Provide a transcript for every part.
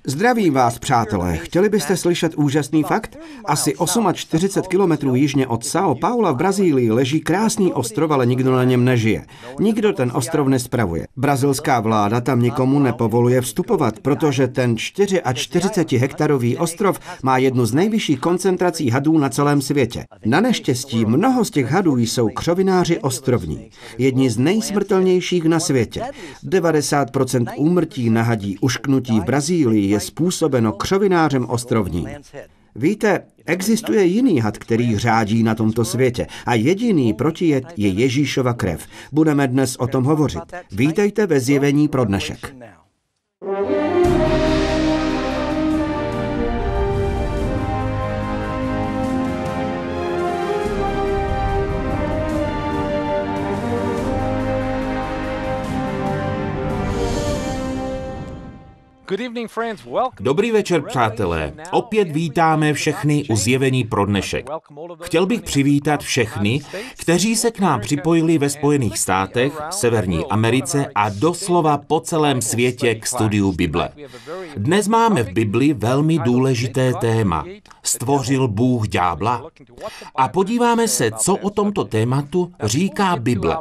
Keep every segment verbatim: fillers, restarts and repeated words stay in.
Zdravím vás, přátelé. Chtěli byste slyšet úžasný fakt? Asi čtyřicet osm kilometrů jižně od São Paula v Brazílii leží krásný ostrov, ale nikdo na něm nežije. Nikdo ten ostrov nespravuje. Brazilská vláda tam nikomu nepovoluje vstupovat, protože ten čtyřicetihektarový ostrov má jednu z nejvyšších koncentrací hadů na celém světě. Na neštěstí mnoho z těch hadů jsou křovináři ostrovní. Jedni z nejsmrtelnějších na světě. devadesát procent úmrtí na hadí ušknutí v Brazílii je způsobeno křovinářem ostrovním. Víte, existuje jiný had, který řádí na tomto světě a jediný protijed je Ježíšova krev. Budeme dnes o tom hovořit. Vítejte ve Zjevení pro dnešek. Dobrý večer, přátelé. Opět vítáme všechny u Zjevení pro dnešek. Chtěl bych přivítat všechny, kteří se k nám připojili ve Spojených státech, Severní Americe a doslova po celém světě k studiu Bible. Dnes máme v Bibli velmi důležité téma. Stvořil Bůh ďábla? A podíváme se, co o tomto tématu říká Bible.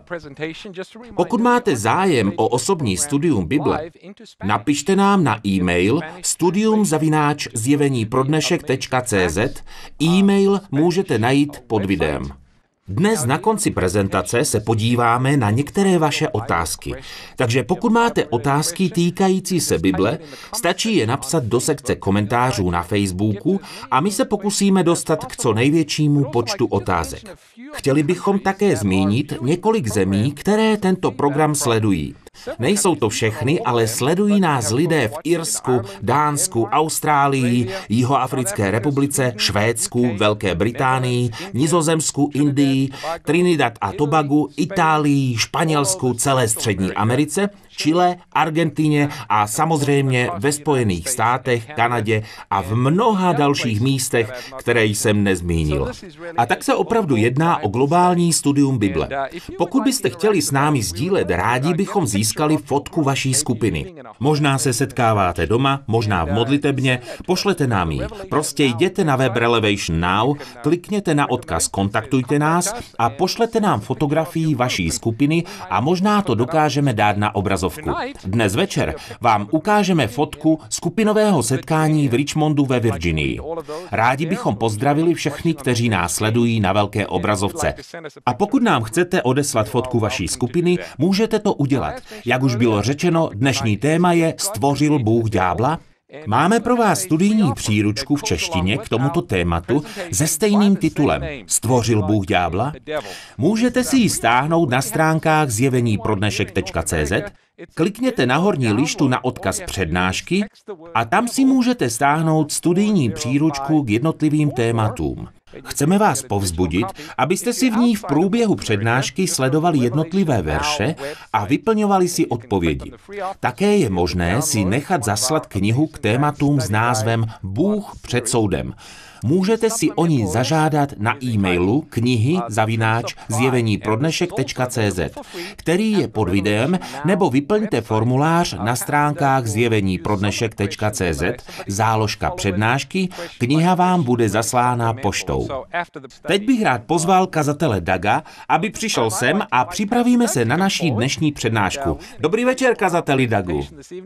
Pokud máte zájem o osobní studium Bible, napište nám na e-mail studium zavináč zjevení pro dnešek tečka cé zet. E-mail můžete najít pod videem. Dnes na konci prezentace se podíváme na některé vaše otázky. Takže pokud máte otázky týkající se Bible, stačí je napsat do sekce komentářů na Facebooku a my se pokusíme dostat k co největšímu počtu otázek. Chtěli bychom také zmínit několik zemí, které tento program sledují. Nejsou to všechny, ale sledují nás lidé v Irsku, Dánsku, Austrálii, Jihoafrické republice, Švédsku, Velké Británii, Nizozemsku, Indii, Trinidad a Tobagu, Itálii, Španělsku, celé Střední Americe, Chile, Argentině a samozřejmě ve Spojených státech, Kanadě a v mnoha dalších místech, které jsem nezmínil. A tak se opravdu jedná o globální studium Bible. Pokud byste chtěli s námi sdílet, rádi bychom získali fotku vaší skupiny. Možná se setkáváte doma, možná v modlitebně, pošlete nám ji. Prostě jděte na web Relevation Now, klikněte na odkaz Kontaktujte nás a pošlete nám fotografii vaší skupiny a možná to dokážeme dát na obrazovku. Dnes večer vám ukážeme fotku skupinového setkání v Richmondu ve Virginii. Rádi bychom pozdravili všechny, kteří nás sledují na velké obrazovce. A pokud nám chcete odeslat fotku vaší skupiny, můžete to udělat. Jak už bylo řečeno, dnešní téma je Stvořil Bůh ďábla? Máme pro vás studijní příručku v češtině k tomuto tématu se stejným titulem Stvořil Bůh ďábla? Můžete si ji stáhnout na stránkách zjevení pro dnešek tečka cé zet, klikněte na horní lištu na odkaz přednášky a tam si můžete stáhnout studijní příručku k jednotlivým tématům. Chceme vás povzbudit, abyste si v ní v průběhu přednášky sledovali jednotlivé verše a vyplňovali si odpovědi. Také je možné si nechat zaslat knihu k tématům s názvem Bůh před soudem. Můžete si o ní zažádat na e-mailu knihy zavináč zjevení pro dnešek tečka cé zet, který je pod videem, nebo vyplňte formulář na stránkách zjevení pro dnešek tečka cé zet, záložka přednášky, kniha vám bude zaslána poštou. Teď bych rád pozval kazatele Daga, aby přišel sem a připravíme se na naší dnešní přednášku. Dobrý večer, kazateli Dagu.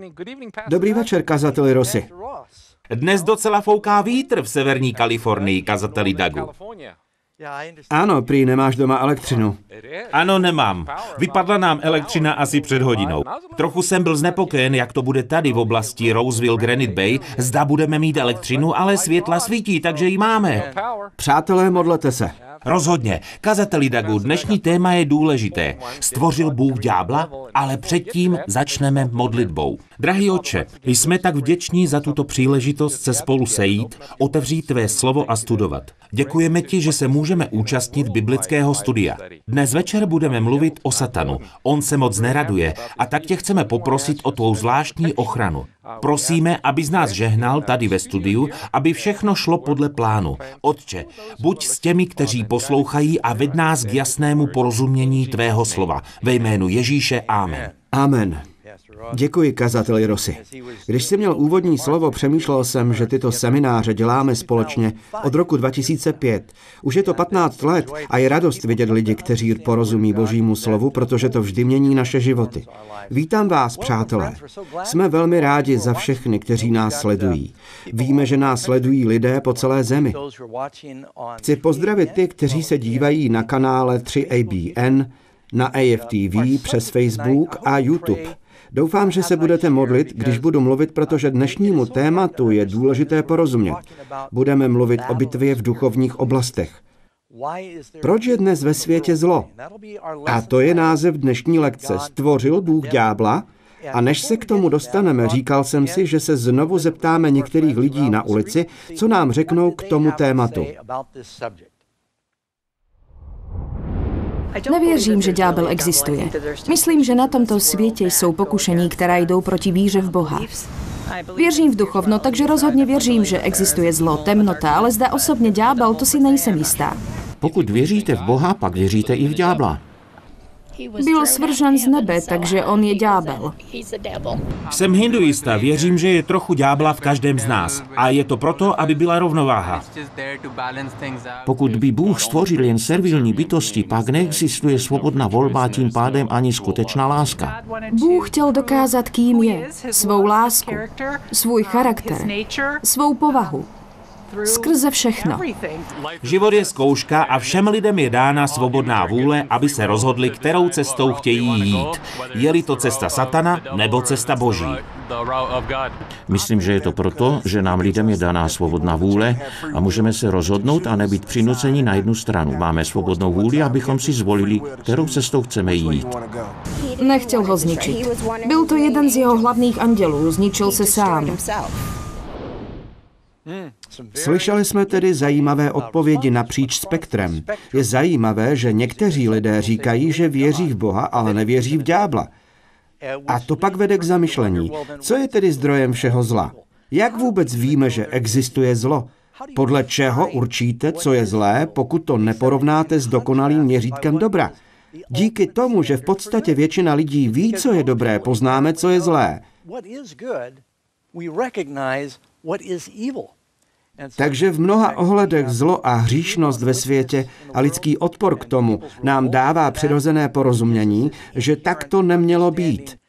Dobrý večer, kazateli Rossi. Dnes docela fouká vítr v severní Kalifornii, kazateli Dagu. Ano, prý nemáš doma elektřinu. Ano, nemám. Vypadla nám elektřina asi před hodinou. Trochu jsem byl znepokojen, jak to bude tady v oblasti Roseville, Granite Bay. Zda budeme mít elektřinu, ale světla svítí, takže ji máme. Přátelé, modlete se. Rozhodně. Kazateli Dagu, dnešní téma je důležité. Stvořil Bůh ďábla, ale předtím začneme modlitbou. Drahý Otče, jsme tak vděční za tuto příležitost se spolu sejít, otevřít tvé slovo a studovat. Děkujeme ti, že se můžeme účastnit biblického studia. Dnes večer budeme mluvit o Satanu. On se moc neraduje a tak tě chceme poprosit o tvou zvláštní ochranu. Prosíme, abys nás žehnal tady ve studiu, aby všechno šlo podle plánu. Otče, buď s těmi, kteří poslouchají a ved nás k jasnému porozumění tvého slova. Ve jménu Ježíše, amen. Amen. Děkuji, kazateli Rossi. Když jsi měl úvodní slovo, přemýšlel jsem, že tyto semináře děláme společně od roku dva tisíce pět. Už je to patnáct let a je radost vidět lidi, kteří porozumí Božímu slovu, protože to vždy mění naše životy. Vítám vás, přátelé. Jsme velmi rádi za všechny, kteří nás sledují. Víme, že nás sledují lidé po celé zemi. Chci pozdravit ty, kteří se dívají na kanále tři A B N, na A F T V, přes Facebook a YouTube. Doufám, že se budete modlit, když budu mluvit, protože dnešnímu tématu je důležité porozumět. Budeme mluvit o bitvě v duchovních oblastech. Proč je dnes ve světě zlo? A to je název dnešní lekce. Stvořil Bůh ďábla? A než se k tomu dostaneme, říkal jsem si, že se znovu zeptáme některých lidí na ulici, co nám řeknou k tomu tématu. Nevěřím, že ďábel existuje. Myslím, že na tomto světě jsou pokušení, která jdou proti víře v Boha. Věřím v duchovno, takže rozhodně věřím, že existuje zlo, temnota, ale zda osobně ďábel, to si nejsem jistá. Pokud věříte v Boha, pak věříte i v ďábla. Byl svržen z nebe, takže on je ďábel. Jsem hinduista, věřím, že je trochu ďábla v každém z nás. A je to proto, aby byla rovnováha. Pokud by Bůh stvořil jen servilní bytosti, pak neexistuje svobodná volba a tím pádem ani skutečná láska. Bůh chtěl dokázat, kým je, svou lásku, svůj charakter, svou povahu. Skrze všechno. Život je zkouška a všem lidem je dána svobodná vůle, aby se rozhodli, kterou cestou chtějí jít. Je-li to cesta satana nebo cesta Boží. Myslím, že je to proto, že nám lidem je daná svobodná vůle a můžeme se rozhodnout a nebýt přinuceni na jednu stranu. Máme svobodnou vůli, abychom si zvolili, kterou cestou chceme jít. Nechtěl ho zničit. Byl to jeden z jeho hlavních andělů, zničil se sám. Slyšeli jsme tedy zajímavé odpovědi napříč spektrem. Je zajímavé, že někteří lidé říkají, že věří v Boha, ale nevěří v ďábla. A to pak vede k zamyšlení. Co je tedy zdrojem všeho zla? Jak vůbec víme, že existuje zlo? Podle čeho určíte, co je zlé, pokud to neporovnáte s dokonalým měřítkem dobra? Díky tomu, že v podstatě většina lidí ví, co je dobré, poznáme, co je zlé. Takže v mnoha ohledech zlo a hříšnost ve světě a lidský odpor k tomu nám dává přirozené porozumění, že tak to nemělo být.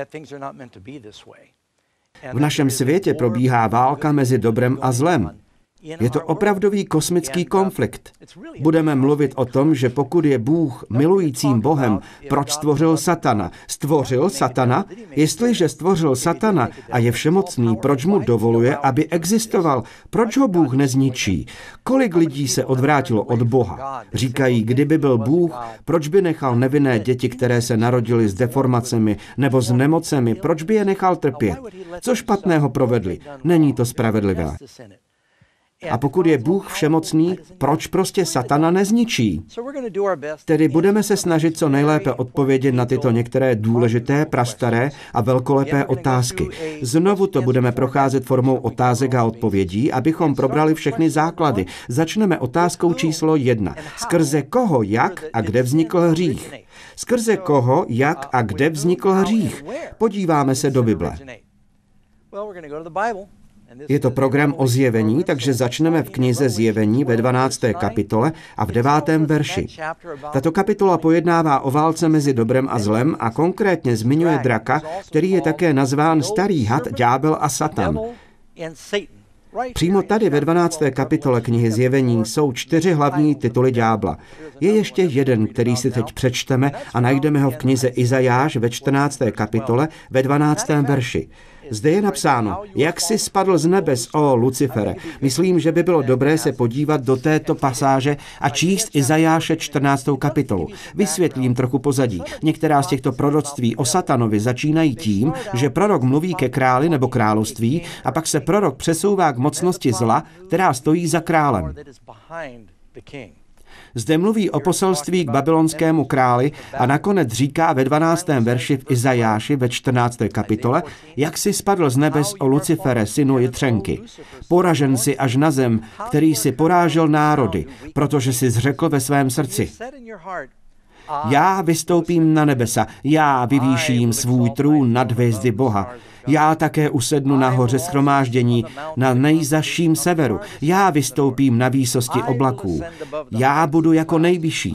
V našem světě probíhá válka mezi dobrem a zlem. Je to opravdový kosmický konflikt. Budeme mluvit o tom, že pokud je Bůh milujícím Bohem, proč stvořil satana? Stvořil satana? Jestliže stvořil satana a je všemocný, proč mu dovoluje, aby existoval? Proč ho Bůh nezničí? Kolik lidí se odvrátilo od Boha? Říkají, kdyby byl Bůh, proč by nechal nevinné děti, které se narodily s deformacemi nebo s nemocemi, proč by je nechal trpět? Co špatného provedli? Není to spravedlivé. A pokud je Bůh všemocný, proč prostě satana nezničí? Tedy budeme se snažit co nejlépe odpovědět na tyto některé důležité, prastaré a velkolepé otázky. Znovu to budeme procházet formou otázek a odpovědí, abychom probrali všechny základy. Začneme otázkou číslo jedna. Skrze koho, jak a kde vznikl hřích? Skrze koho, jak a kde vznikl hřích? Podíváme se do Bible. Je to program o zjevení, takže začneme v knize Zjevení ve dvanácté kapitole a v devátém verši. Tato kapitola pojednává o válce mezi dobrem a zlem a konkrétně zmiňuje draka, který je také nazván starý had, ďábel a satan. Přímo tady ve dvanácté kapitole knihy Zjevení jsou čtyři hlavní tituly ďábla. Je ještě jeden, který si teď přečteme a najdeme ho v knize Izajáš ve čtrnácté kapitole ve dvanáctém verši. Zde je napsáno, jak jsi spadl z nebes, o Lucifere. Myslím, že by bylo dobré se podívat do této pasáže a číst Izajáše čtrnáctou kapitolu. Vysvětlím trochu pozadí. Některá z těchto proroctví o satanovi začínají tím, že prorok mluví ke králi nebo království a pak se prorok přesouvá k mocnosti zla, která stojí za králem. Zde mluví o poselství k babylonskému králi a nakonec říká ve dvanáctém verši v Izajáši ve čtrnácté kapitole, jak si spadl z nebes, o Lucifere, synu Jitřenky. Poražen si až na zem, který si porážel národy, protože si zřekl ve svém srdci. Já vystoupím na nebesa, já vyvýším svůj trůn nad hvězdy Boha. Já také usednu na hoře shromáždění, na nejzaším severu. Já vystoupím na výsosti oblaků. Já budu jako nejvyšší.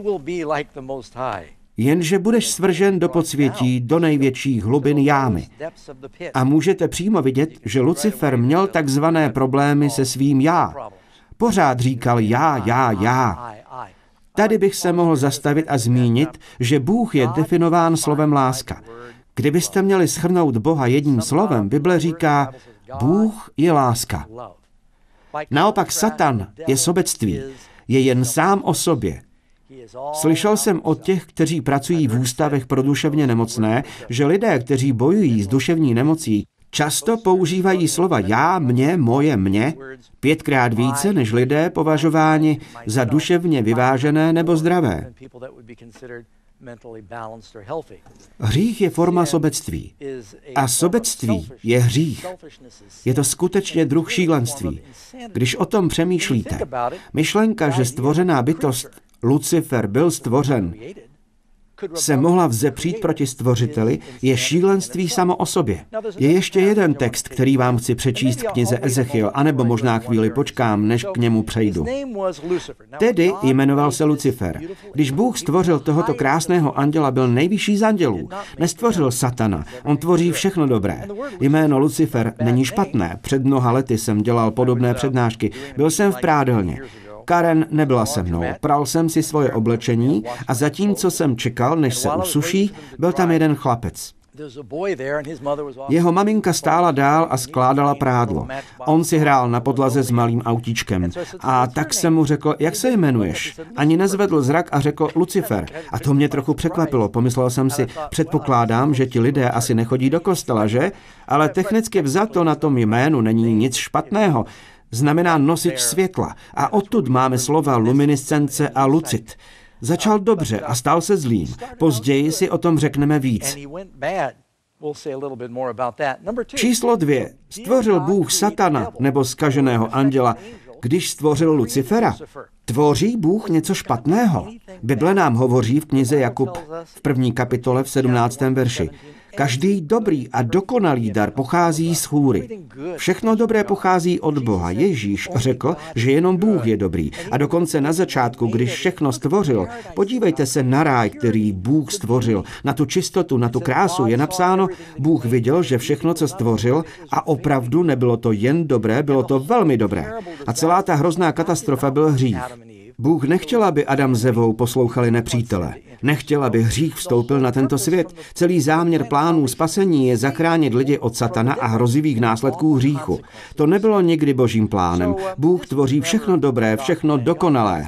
Jenže budeš svržen do podsvětí, do největších hlubin jámy. A můžete přímo vidět, že Lucifer měl takzvané problémy se svým já. Pořád říkal já, já, já. Tady bych se mohl zastavit a zmínit, že Bůh je definován slovem láska. Kdybyste měli shrnout Boha jedním slovem, Bible říká, Bůh je láska. Naopak Satan je sobectví, je jen sám o sobě. Slyšel jsem od těch, kteří pracují v ústavech pro duševně nemocné, že lidé, kteří bojují s duševní nemocí, často používají slova já, mě, moje, mě, pětkrát více než lidé považováni za duševně vyvážené nebo zdravé. Hřích je forma sobectví. A sobectví je hřích. Je to skutečně druh šílenství. Když o tom přemýšlíte, myšlenka, že stvořená bytost Lucifer byl stvořen, se mohla vzepřít proti stvořiteli, je šílenství samo o sobě. Je ještě jeden text, který vám chci přečíst v knize Ezechiel, anebo možná chvíli počkám, než k němu přejdu. Tedy jmenoval se Lucifer. Když Bůh stvořil tohoto krásného anděla, byl nejvyšší z andělů. Nestvořil Satana, on tvoří všechno dobré. Jméno Lucifer není špatné. Před mnoha lety jsem dělal podobné přednášky. Byl jsem v prádelně. Karen nebyla se mnou. Pral jsem si svoje oblečení a zatímco jsem čekal, než se usuší, byl tam jeden chlapec. Jeho maminka stála dál a skládala prádlo. On si hrál na podlaze s malým autíčkem. A tak jsem mu řekl, jak se jmenuješ? Ani nezvedl zrak a řekl Lucifer. A to mě trochu překvapilo. Pomyslel jsem si, předpokládám, že ti lidé asi nechodí do kostela, že? Ale technicky vzato na tom jménu není nic špatného. Znamená nosič světla a odtud máme slova luminescence a lucid. Začal dobře a stal se zlým. Později si o tom řekneme víc. Číslo dvě. Stvořil Bůh Satana nebo zkaženého anděla, když stvořil Lucifera? Tvoří Bůh něco špatného? Bible nám hovoří v knize Jakub v první kapitole v sedmnáctém verši. Každý dobrý a dokonalý dar pochází z hůry. Všechno dobré pochází od Boha. Ježíš řekl, že jenom Bůh je dobrý. A dokonce na začátku, když všechno stvořil, podívejte se na ráj, který Bůh stvořil. Na tu čistotu, na tu krásu je napsáno, Bůh viděl, že všechno, co stvořil, a opravdu nebylo to jen dobré, bylo to velmi dobré. A celá ta hrozná katastrofa byl hřích. Bůh nechtěl, aby Adam s Evou poslouchali nepřítele. Nechtěl, aby hřích vstoupil na tento svět. Celý záměr plánů spasení je zachránit lidi od Satana a hrozivých následků hříchu. To nebylo nikdy Božím plánem. Bůh tvoří všechno dobré, všechno dokonalé.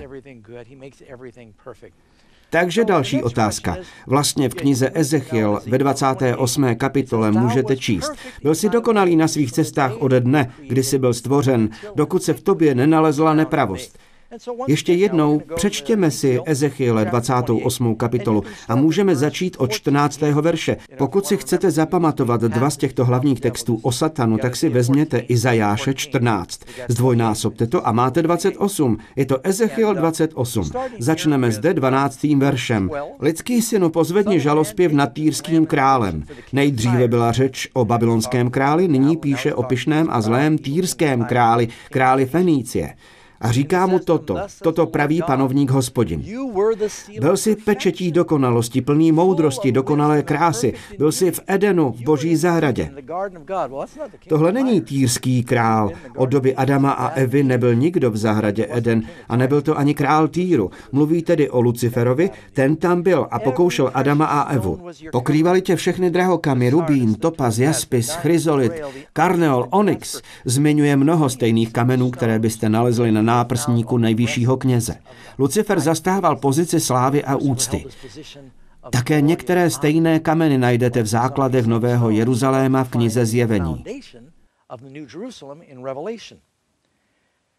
Takže další otázka. Vlastně v knize Ezechiel ve dvacáté osmé kapitole můžete číst. Byl jsi dokonalý na svých cestách ode dne, kdy jsi byl stvořen, dokud se v tobě nenalezla nepravost. Ještě jednou přečtěme si Ezechiele dvacátou osmou kapitolu a můžeme začít od čtrnáctého verše. Pokud si chcete zapamatovat dva z těchto hlavních textů o Satanu, tak si vezměte Izajáše čtrnáct. Zdvojnásobte to a máte dvacet osm. Je to Ezechiel dvacet osm. Začneme zde dvanáctým veršem. Lidský synu, pozvedni žalospěv nad Týrským králem. Nejdříve byla řeč o babylonském králi, nyní píše o pyšném a zlém Týrském králi, králi Fenície. A říká mu toto, toto praví panovník Hospodin. Byl jsi pečetí dokonalosti, plný moudrosti, dokonalé krásy. Byl jsi v Edenu, v Boží zahradě. Tohle není Týrský král. Od doby Adama a Evy nebyl nikdo v zahradě Eden a nebyl to ani král Týru. Mluví tedy o Luciferovi, ten tam byl a pokoušel Adama a Evu. Pokrývali tě všechny drahokamy, rubín, topaz, jaspis, chryzolit, karneol, onyx. Zmiňuje mnoho stejných kamenů, které byste nalezli na náprsníku nejvyššího kněze. Lucifer zastával pozici slávy a úcty. Také některé stejné kameny najdete v základech Nového Jeruzaléma v knize Zjevení.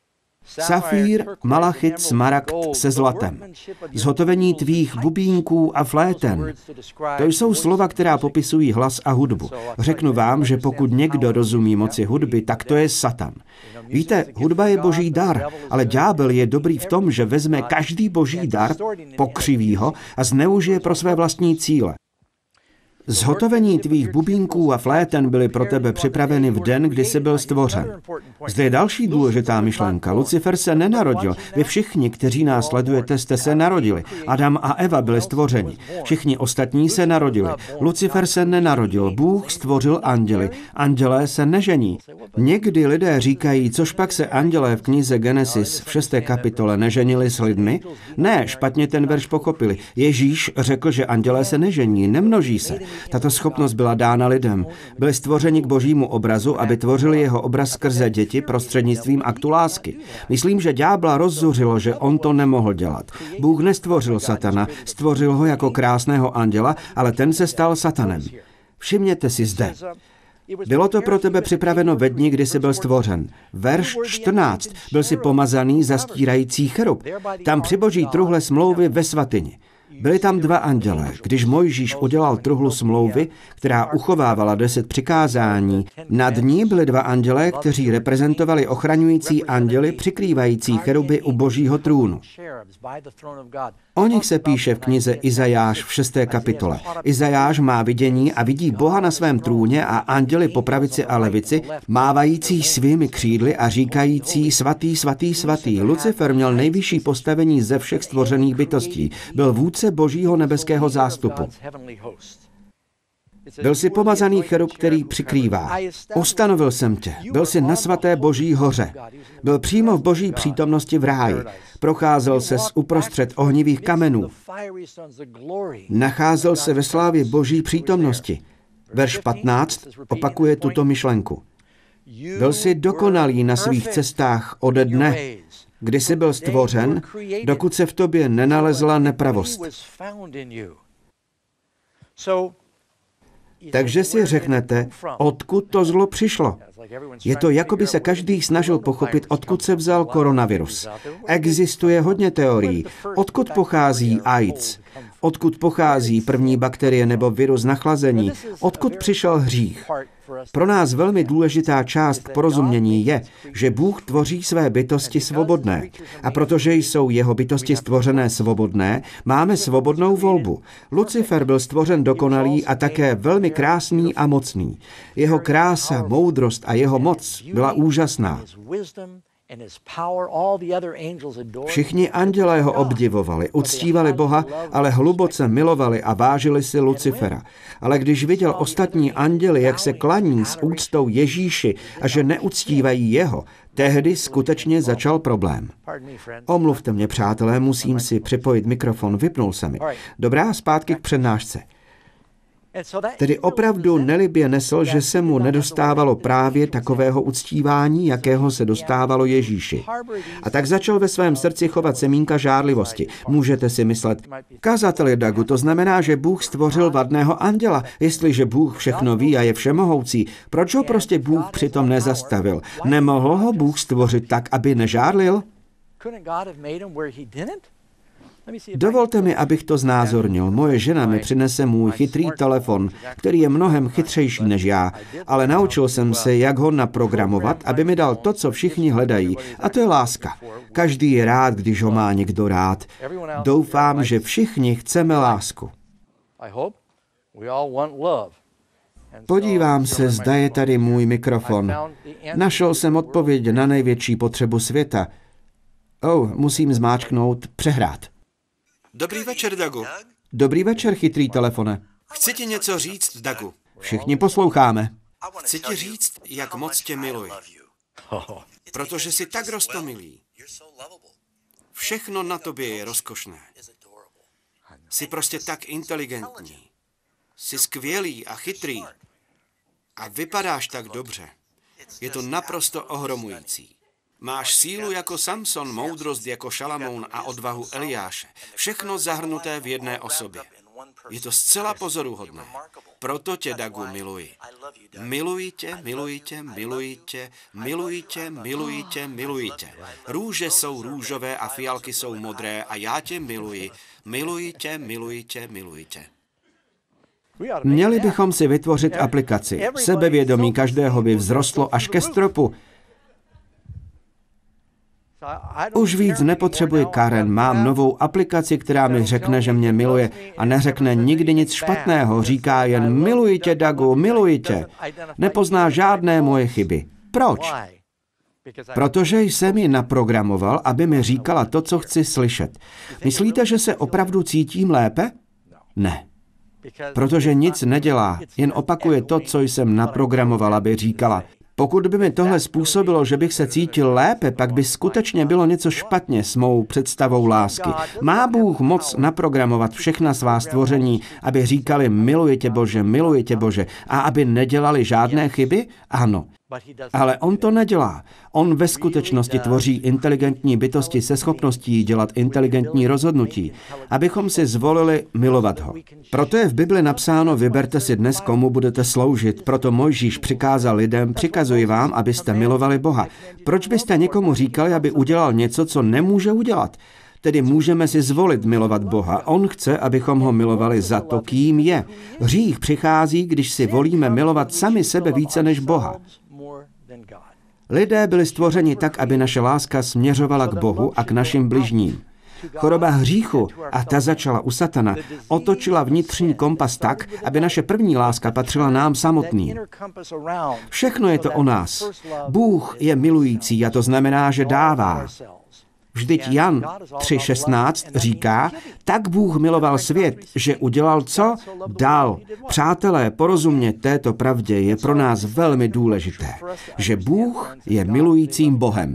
Safír, malachit, smaragd se zlatem. Zhotovení tvých bubínků a fléten. To jsou slova, která popisují hlas a hudbu. Řeknu vám, že pokud někdo rozumí moci hudby, tak to je Satan. Víte, hudba je boží dar, ale ďábel je dobrý v tom, že vezme každý boží dar, pokřiví ho a zneužije pro své vlastní cíle. Zhotovení tvých bubínků a fléten byly pro tebe připraveny v den, kdy jsi byl stvořen. Zde je další důležitá myšlenka. Lucifer se nenarodil. Vy všichni, kteří nás sledujete, jste se narodili. Adam a Eva byli stvořeni. Všichni ostatní se narodili. Lucifer se nenarodil. Bůh stvořil anděly. Andělé se nežení. Někdy lidé říkají, což pak se andělé v knize Genesis v šesté kapitole neženili s lidmi? Ne, špatně ten verš pochopili. Ježíš řekl, že andělé se nežení, nemnoží se. Tato schopnost byla dána lidem. Byli stvořeni k božímu obrazu, aby tvořili jeho obraz skrze děti prostřednictvím aktu lásky. Myslím, že ďábla rozzuřilo, že on to nemohl dělat. Bůh nestvořil Satana, stvořil ho jako krásného anděla, ale ten se stal Satanem. Všimněte si zde. Bylo to pro tebe připraveno ve dni, kdy jsi byl stvořen. Verš čtrnáct. Byl si pomazaný zastírající cherub. Tam při boží truhle smlouvy ve svatyni. Byli tam dva andělé. Když Mojžíš udělal truhlu smlouvy, která uchovávala deset přikázání, nad ní byli dva andělé, kteří reprezentovali ochraňující anděly přikrývající cheruby u božího trůnu. O nich se píše v knize Izajáš v šesté kapitole. Izajáš má vidění a vidí Boha na svém trůně a anděly po pravici a levici, mávající svými křídly a říkající svatý, svatý, svatý. Lucifer měl nejvyšší postavení ze všech stvořených bytostí. Byl vůdce božího nebeského zástupu. Byl jsi pomazaný cherub, který přikrývá. Ustanovil jsem tě. Byl jsi na svaté boží hoře. Byl přímo v boží přítomnosti v ráji. Procházel se z uprostřed ohnivých kamenů. Nacházel se ve slávě boží přítomnosti. Verš patnáct opakuje tuto myšlenku. Byl jsi dokonalý na svých cestách ode dne, kdy jsi byl stvořen, dokud se v tobě nenalezla nepravost. Takže si řeknete, odkud to zlo přišlo. Je to, jako by se každý snažil pochopit, odkud se vzal koronavirus. Existuje hodně teorií. Odkud pochází AIDS? Odkud pochází první bakterie nebo virus nachlazení? Odkud přišel hřích? Pro nás velmi důležitá část k porozumění je, že Bůh tvoří své bytosti svobodné. A protože jsou jeho bytosti stvořené svobodné, máme svobodnou volbu. Lucifer byl stvořen dokonalý a také velmi krásný a mocný. Jeho krása, moudrost a jeho moc byla úžasná. Všichni andělé ho obdivovali, uctívali Boha, ale hluboce milovali a vážili si Lucifera. Ale když viděl ostatní anděly, jak se klaní s úctou Ježíši a že neuctívají jeho, tehdy skutečně začal problém. Omluvte mě, přátelé, musím si připojit mikrofon, vypnul se mi. Dobrá, zpátky k přednášce. Tedy opravdu nelibě nesl, že se mu nedostávalo právě takového uctívání, jakého se dostávalo Ježíši. A tak začal ve svém srdci chovat semínka žárlivosti. Můžete si myslet, kazateli Dagu, to znamená, že Bůh stvořil vadného anděla. Jestliže Bůh všechno ví a je všemohoucí, proč ho prostě Bůh přitom nezastavil? Nemohl ho Bůh stvořit tak, aby nežárlil? Dovolte mi, abych to znázornil. Moje žena mi přinese můj chytrý telefon, který je mnohem chytřejší než já, ale naučil jsem se, jak ho naprogramovat, aby mi dal to, co všichni hledají, a to je láska. Každý je rád, když ho má někdo rád. Doufám, že všichni chceme lásku. Podívám se, zda je tady můj mikrofon. Našel jsem odpověď na největší potřebu světa. Oh, musím zmáčknout přehrát. Dobrý večer, Dagu. Dobrý večer, chytrý telefone. Chci ti něco říct, Dagu. Všichni posloucháme. Chci ti říct, jak moc tě miluji. Protože jsi tak roztomilý. Všechno na tobě je rozkošné. Jsi prostě tak inteligentní. Jsi skvělý a chytrý. A vypadáš tak dobře. Je to naprosto ohromující. Máš sílu jako Samson, moudrost jako Šalamoun a odvahu Eliáše. Všechno zahrnuté v jedné osobě. Je to zcela pozoruhodné. Proto tě, Dagu, miluji. Miluji tě, miluji tě, miluji tě, miluji tě, miluji tě, miluji tě. Růže jsou růžové a fialky jsou modré a já tě miluji. Miluji tě, miluji tě, miluji tě. Měli bychom si vytvořit aplikaci. Sebevědomí každého by vzrostlo až ke stropu. Už víc nepotřebuji Karen, mám novou aplikaci, která mi řekne, že mě miluje a neřekne nikdy nic špatného, říká jen miluji tě, Dagu, miluji tě. Nepozná žádné moje chyby. Proč? Protože jsem ji naprogramoval, aby mi říkala to, co chci slyšet. Myslíte, že se opravdu cítím lépe? Ne. Protože nic nedělá, jen opakuje to, co jsem naprogramoval, aby říkala. Pokud by mi tohle způsobilo, že bych se cítil lépe, pak by skutečně bylo něco špatně s mou představou lásky. Má Bůh moc naprogramovat všechna svá stvoření, aby říkali miluji tě Bože, miluji tě Bože, a aby nedělali žádné chyby? Ano. Ale on to nedělá. On ve skutečnosti tvoří inteligentní bytosti se schopností dělat inteligentní rozhodnutí, abychom si zvolili milovat ho. Proto je v Bibli napsáno, vyberte si dnes, komu budete sloužit. Proto Mojžíš přikázal lidem, přikazuji vám, abyste milovali Boha. Proč byste někomu říkali, aby udělal něco, co nemůže udělat? Tedy můžeme si zvolit milovat Boha. On chce, abychom ho milovali za to, kým je. Hřích přichází, když si volíme milovat sami sebe více než Boha. Lidé byli stvořeni tak, aby naše láska směřovala k Bohu a k našim bližním. Choroba hříchu, a ta začala u satana, otočila vnitřní kompas tak, aby naše první láska patřila nám samotným. Všechno je to o nás. Bůh je milující a to znamená, že dává. Vždyť Jan tři šestnáct říká, tak Bůh miloval svět, že udělal co? Dal. Přátelé, porozumět této pravdě je pro nás velmi důležité, že Bůh je milujícím Bohem.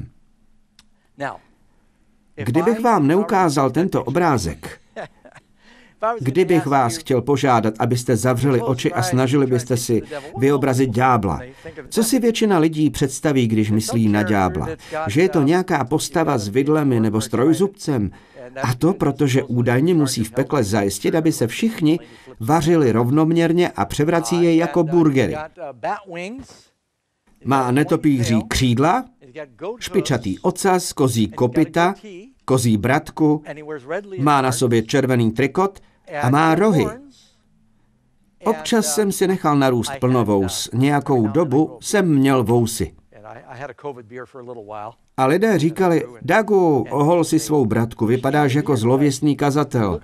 Kdybych vám neukázal tento obrázek, kdybych vás chtěl požádat, abyste zavřeli oči a snažili byste si vyobrazit ďábla. Co si většina lidí představí, když myslí na ďábla? Že je to nějaká postava s vidlemi nebo s trojzubcem? A to protože údajně musí v pekle zajistit, aby se všichni vařili rovnoměrně a převrací je jako burgery. Má netopýří křídla, špičatý ocas, kozí kopyta, kozí bratku, má na sobě červený trikot a má rohy. Občas jsem si nechal narůst plnovous, nějakou dobu jsem měl vousy. A lidé říkali, Dagu, ohol si svou bratku, vypadáš jako zlověstný kazatel.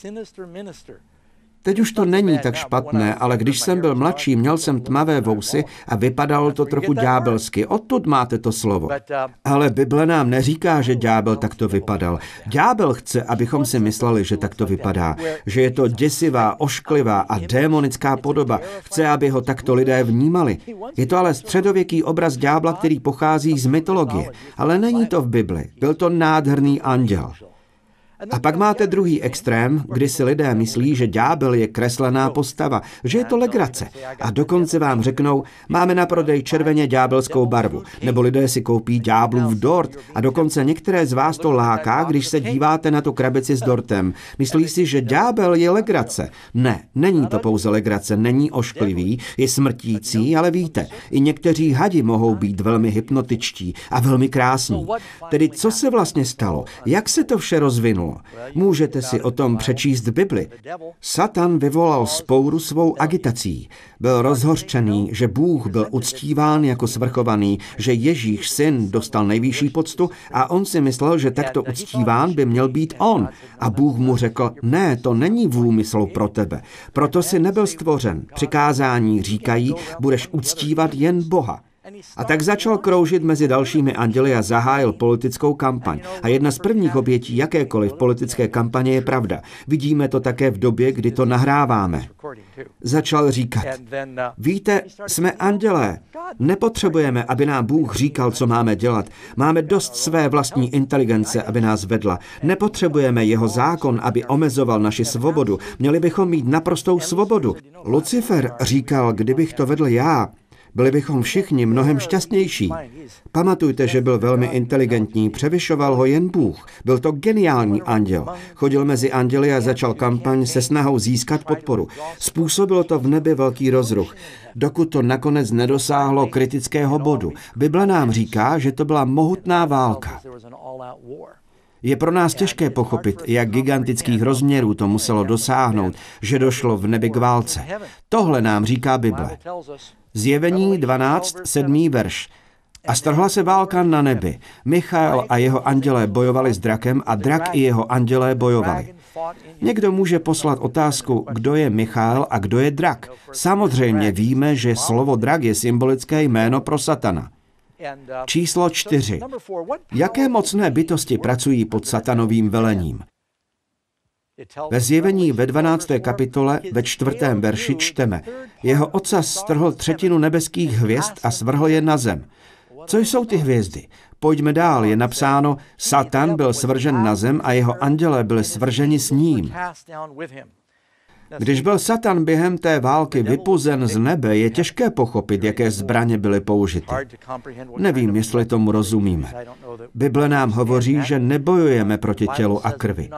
Teď už to není tak špatné, ale když jsem byl mladší, měl jsem tmavé vousy a vypadalo to trochu ďábelsky. Odtud máte to slovo. Ale Bible nám neříká, že ďábel takto vypadal. Ďábel chce, abychom si mysleli, že takto vypadá. Že je to děsivá, ošklivá a démonická podoba. Chce, aby ho takto lidé vnímali. Je to ale středověký obraz ďábla, který pochází z mytologie. Ale není to v Bibli. Byl to nádherný anděl. A pak máte druhý extrém, kdy si lidé myslí, že ďábel je kreslená postava, že je to legrace. A dokonce vám řeknou, máme na prodej červeně ďábelskou barvu. Nebo lidé si koupí ďáblův dort a dokonce některé z vás to láká, když se díváte na tu krabici s dortem. Myslí si, že ďábel je legrace. Ne, není to pouze legrace, není ošklivý, je smrtící, ale víte, i někteří hadi mohou být velmi hypnotičtí a velmi krásní. Tedy co se vlastně stalo? Jak se to vše rozvinulo? Můžete si o tom přečíst v Bibli. Satan vyvolal vzpouru svou agitací. Byl rozhořčený, že Bůh byl uctíván jako svrchovaný, že Ježíš syn dostal nejvyšší poctu a on si myslel, že takto uctíván by měl být on. A Bůh mu řekl, ne, to není v úmyslu pro tebe. Proto si nebyl stvořen. Přikázání říkají, budeš uctívat jen Boha. A tak začal kroužit mezi dalšími anděli a zahájil politickou kampaň. A jedna z prvních obětí jakékoliv politické kampaně je pravda. Vidíme to také v době, kdy to nahráváme. Začal říkat, víte, jsme andělé. Nepotřebujeme, aby nám Bůh říkal, co máme dělat. Máme dost své vlastní inteligence, aby nás vedla. Nepotřebujeme jeho zákon, aby omezoval naši svobodu. Měli bychom mít naprostou svobodu. Lucifer říkal, kdybych to vedl já, Byli bychom všichni mnohem šťastnější. Pamatujte, že byl velmi inteligentní, převyšoval ho jen Bůh. Byl to geniální anděl. Chodil mezi anděli a začal kampaň se snahou získat podporu. Způsobilo to v nebi velký rozruch, dokud to nakonec nedosáhlo kritického bodu. Bible nám říká, že to byla mohutná válka. Je pro nás těžké pochopit, jak gigantických rozměrů to muselo dosáhnout, že došlo v nebi k válce. Tohle nám říká Bible. Zjevení dvanáct, sedmý verš. A strhla se válka na nebi. Michael a jeho andělé bojovali s drakem a drak i jeho andělé bojovali. Někdo může poslat otázku, kdo je Michael a kdo je drak. Samozřejmě víme, že slovo drak je symbolické jméno pro satana. Číslo čtyři. Jaké mocné bytosti pracují pod satanovým velením? Ve Zjevení ve dvanácté kapitole ve čtvrtém verši čteme: jeho ocas strhl třetinu nebeských hvězd a svrhl je na zem. Co jsou ty hvězdy? Pojďme dál, je napsáno, Satan byl svržen na zem a jeho andělé byli svrženi s ním. Když byl Satan během té války vypuzen z nebe, je těžké pochopit, jaké zbraně byly použity. Nevím, jestli tomu rozumíme. Bible nám hovoří, že nebojujeme proti tělu a krvi.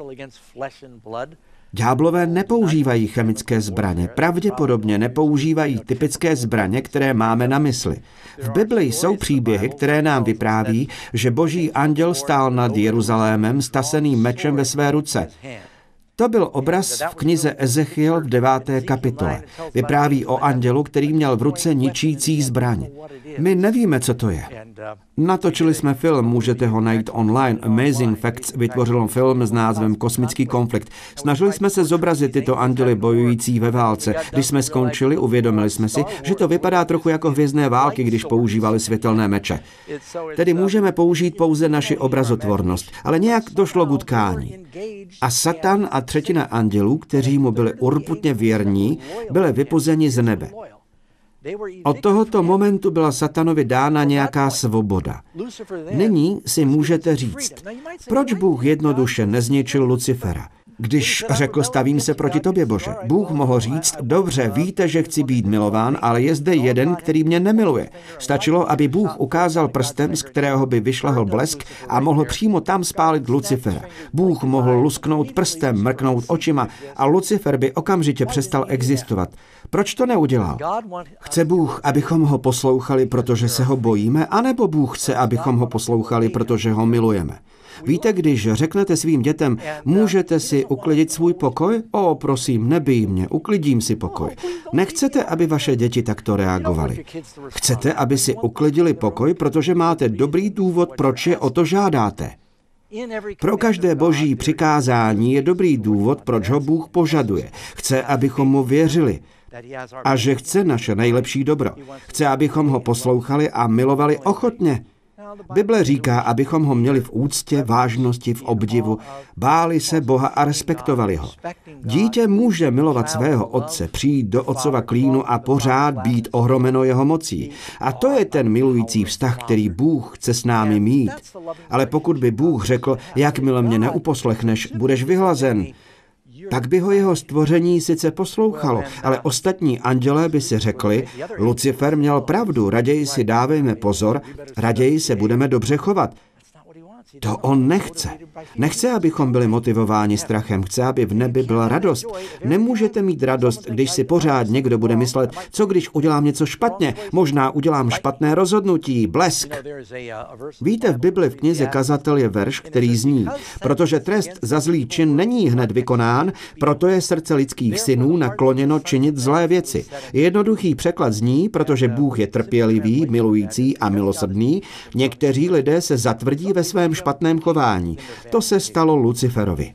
Ďáblové nepoužívají chemické zbraně, pravděpodobně nepoužívají typické zbraně, které máme na mysli. V Bibli jsou příběhy, které nám vypráví, že boží anděl stál nad Jeruzalémem s taseným mečem ve své ruce. To byl obraz v knize Ezechiel v deváté kapitole. Vypráví o andělu, který měl v ruce ničící zbraň. My nevíme, co to je. Natočili jsme film, můžete ho najít online. Amazing Facts vytvořilo film s názvem Kosmický konflikt. Snažili jsme se zobrazit tyto anděly bojující ve válce. Když jsme skončili, uvědomili jsme si, že to vypadá trochu jako hvězdné války, když používali světelné meče. Tedy můžeme použít pouze naši obrazotvornost, ale nějak došlo k utkání. A Satan a třetina andělů, kteří mu byli urputně věrní, byli vypuzeni z nebe. Od tohoto momentu byla Satanovi dána nějaká svoboda. Nyní si můžete říct, proč Bůh jednoduše nezničil Lucifera? Když řekl, stavím se proti tobě, Bože, Bůh mohl říct, dobře, víte, že chci být milován, ale je zde jeden, který mě nemiluje. Stačilo, aby Bůh ukázal prstem, z kterého by vyšlehl blesk a mohl přímo tam spálit Lucifera. Bůh mohl lusknout prstem, mrknout očima a Lucifer by okamžitě přestal existovat. Proč to neudělal? Chce Bůh, abychom ho poslouchali, protože se ho bojíme, anebo Bůh chce, abychom ho poslouchali, protože ho milujeme? Víte, když řeknete svým dětem, můžete si uklidit svůj pokoj? O, prosím, nebij mě, uklidím si pokoj. Nechcete, aby vaše děti takto reagovaly. Chcete, aby si uklidili pokoj, protože máte dobrý důvod, proč je o to žádáte. Pro každé boží přikázání je dobrý důvod, proč ho Bůh požaduje. Chce, abychom mu věřili. A že chce naše nejlepší dobro. Chce, abychom ho poslouchali a milovali ochotně. Bible říká, abychom ho měli v úctě, vážnosti, v obdivu, báli se Boha a respektovali ho. Dítě může milovat svého otce, přijít do otcova klínu a pořád být ohromeno jeho mocí. A to je ten milující vztah, který Bůh chce s námi mít. Ale pokud by Bůh řekl, jakmile mě neuposlechneš, budeš vyhlazen, tak by ho jeho stvoření sice poslouchalo, ale ostatní andělé by si řekli, Lucifer měl pravdu, raději si dávejme pozor, raději se budeme dobře chovat. To on nechce. Nechce, abychom byli motivováni strachem. Chce, aby v nebi byla radost. Nemůžete mít radost, když si pořád někdo bude myslet, co když udělám něco špatně, možná udělám špatné rozhodnutí, blesk. Víte, v Bibli v knize Kazatel je verš, který zní, protože trest za zlý čin není hned vykonán, proto je srdce lidských synů nakloněno činit zlé věci. Jednoduchý překlad zní, protože Bůh je trpělivý, milující a milosrdný, někteří lidé se zatvrdí ve svém špatném chování. To se stalo Luciferovi.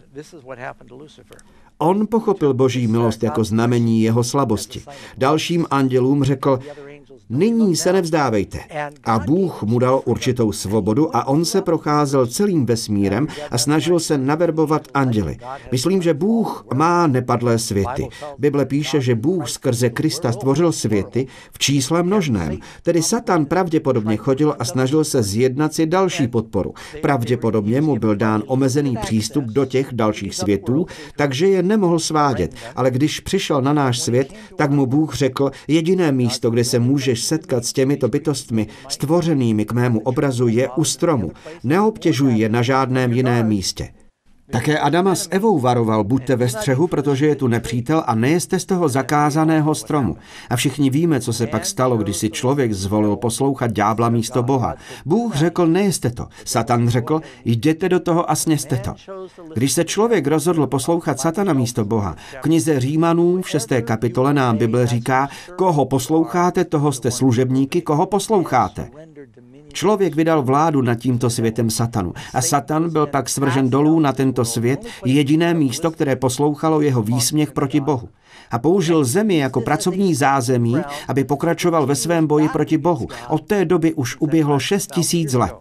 On pochopil boží milost jako znamení jeho slabosti. Dalším andělům řekl, Nyní se nevzdávejte. A Bůh mu dal určitou svobodu a on se procházel celým vesmírem a snažil se naverbovat anděly. Myslím, že Bůh má nepadlé světy. Bible píše, že Bůh skrze Krista stvořil světy v čísle množném. Tedy Satan pravděpodobně chodil a snažil se zjednat si další podporu. Pravděpodobně mu byl dán omezený přístup do těch dalších světů, takže je nemohl svádět. Ale když přišel na náš svět, tak mu Bůh řekl, jediné místo, kde se můžeš setkat s těmito bytostmi stvořenými k mému obrazu, je u stromu. Neobtěžuj je na žádném jiném místě. Také Adama s Evou varoval, buďte ve střehu, protože je tu nepřítel a nejeste z toho zakázaného stromu. A všichni víme, co se pak stalo, když si člověk zvolil poslouchat ďábla místo Boha. Bůh řekl, nejeste to. Satan řekl, jděte do toho a sněste to. Když se člověk rozhodl poslouchat Satana místo Boha, v knize Římanům v šesté kapitole nám Bible říká, koho posloucháte, toho jste služebníky, koho posloucháte. Člověk vydal vládu nad tímto světem Satanu a Satan byl pak svržen dolů na tento svět, jediné místo, které poslouchalo jeho výsměch proti Bohu. A použil zemi jako pracovní zázemí, aby pokračoval ve svém boji proti Bohu. Od té doby už uběhlo šest tisíc let.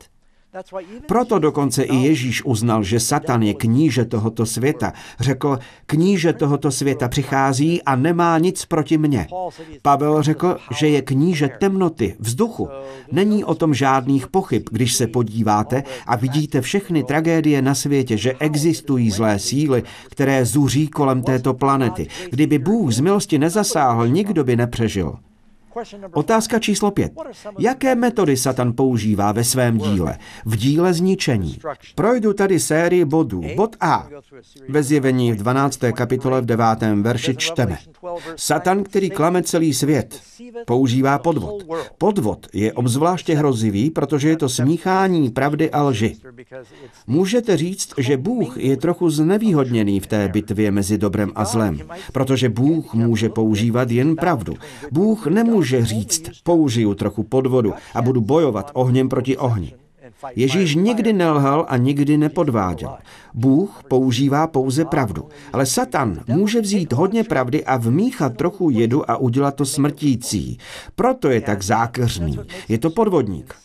Proto dokonce i Ježíš uznal, že Satan je kníže tohoto světa. Řekl, kníže tohoto světa přichází a nemá nic proti mně. Pavel řekl, že je kníže temnoty, vzduchu. Není o tom žádných pochyb, když se podíváte a vidíte všechny tragédie na světě, že existují zlé síly, které zuří kolem této planety. Kdyby Bůh z milosti nezasáhl, nikdo by nepřežil. Otázka číslo pět. Jaké metody Satan používá ve svém díle? V díle zničení. Projdu tady sérii bodů. Bod A. Ve Zjevení v dvanácté kapitole v devátém verši čteme. Satan, který klame celý svět, používá podvod. Podvod je obzvláště hrozivý, protože je to smíchání pravdy a lži. Můžete říct, že Bůh je trochu znevýhodněný v té bitvě mezi dobrem a zlem, protože Bůh může používat jen pravdu. Bůh nemůže Může říct, použiju trochu podvodu a budu bojovat ohněm proti ohni. Ježíš nikdy nelhal a nikdy nepodváděl. Bůh používá pouze pravdu, ale Satan může vzít hodně pravdy a vmíchat trochu jedu a udělat to smrtící. Proto je tak zákeřný. Je to podvodník.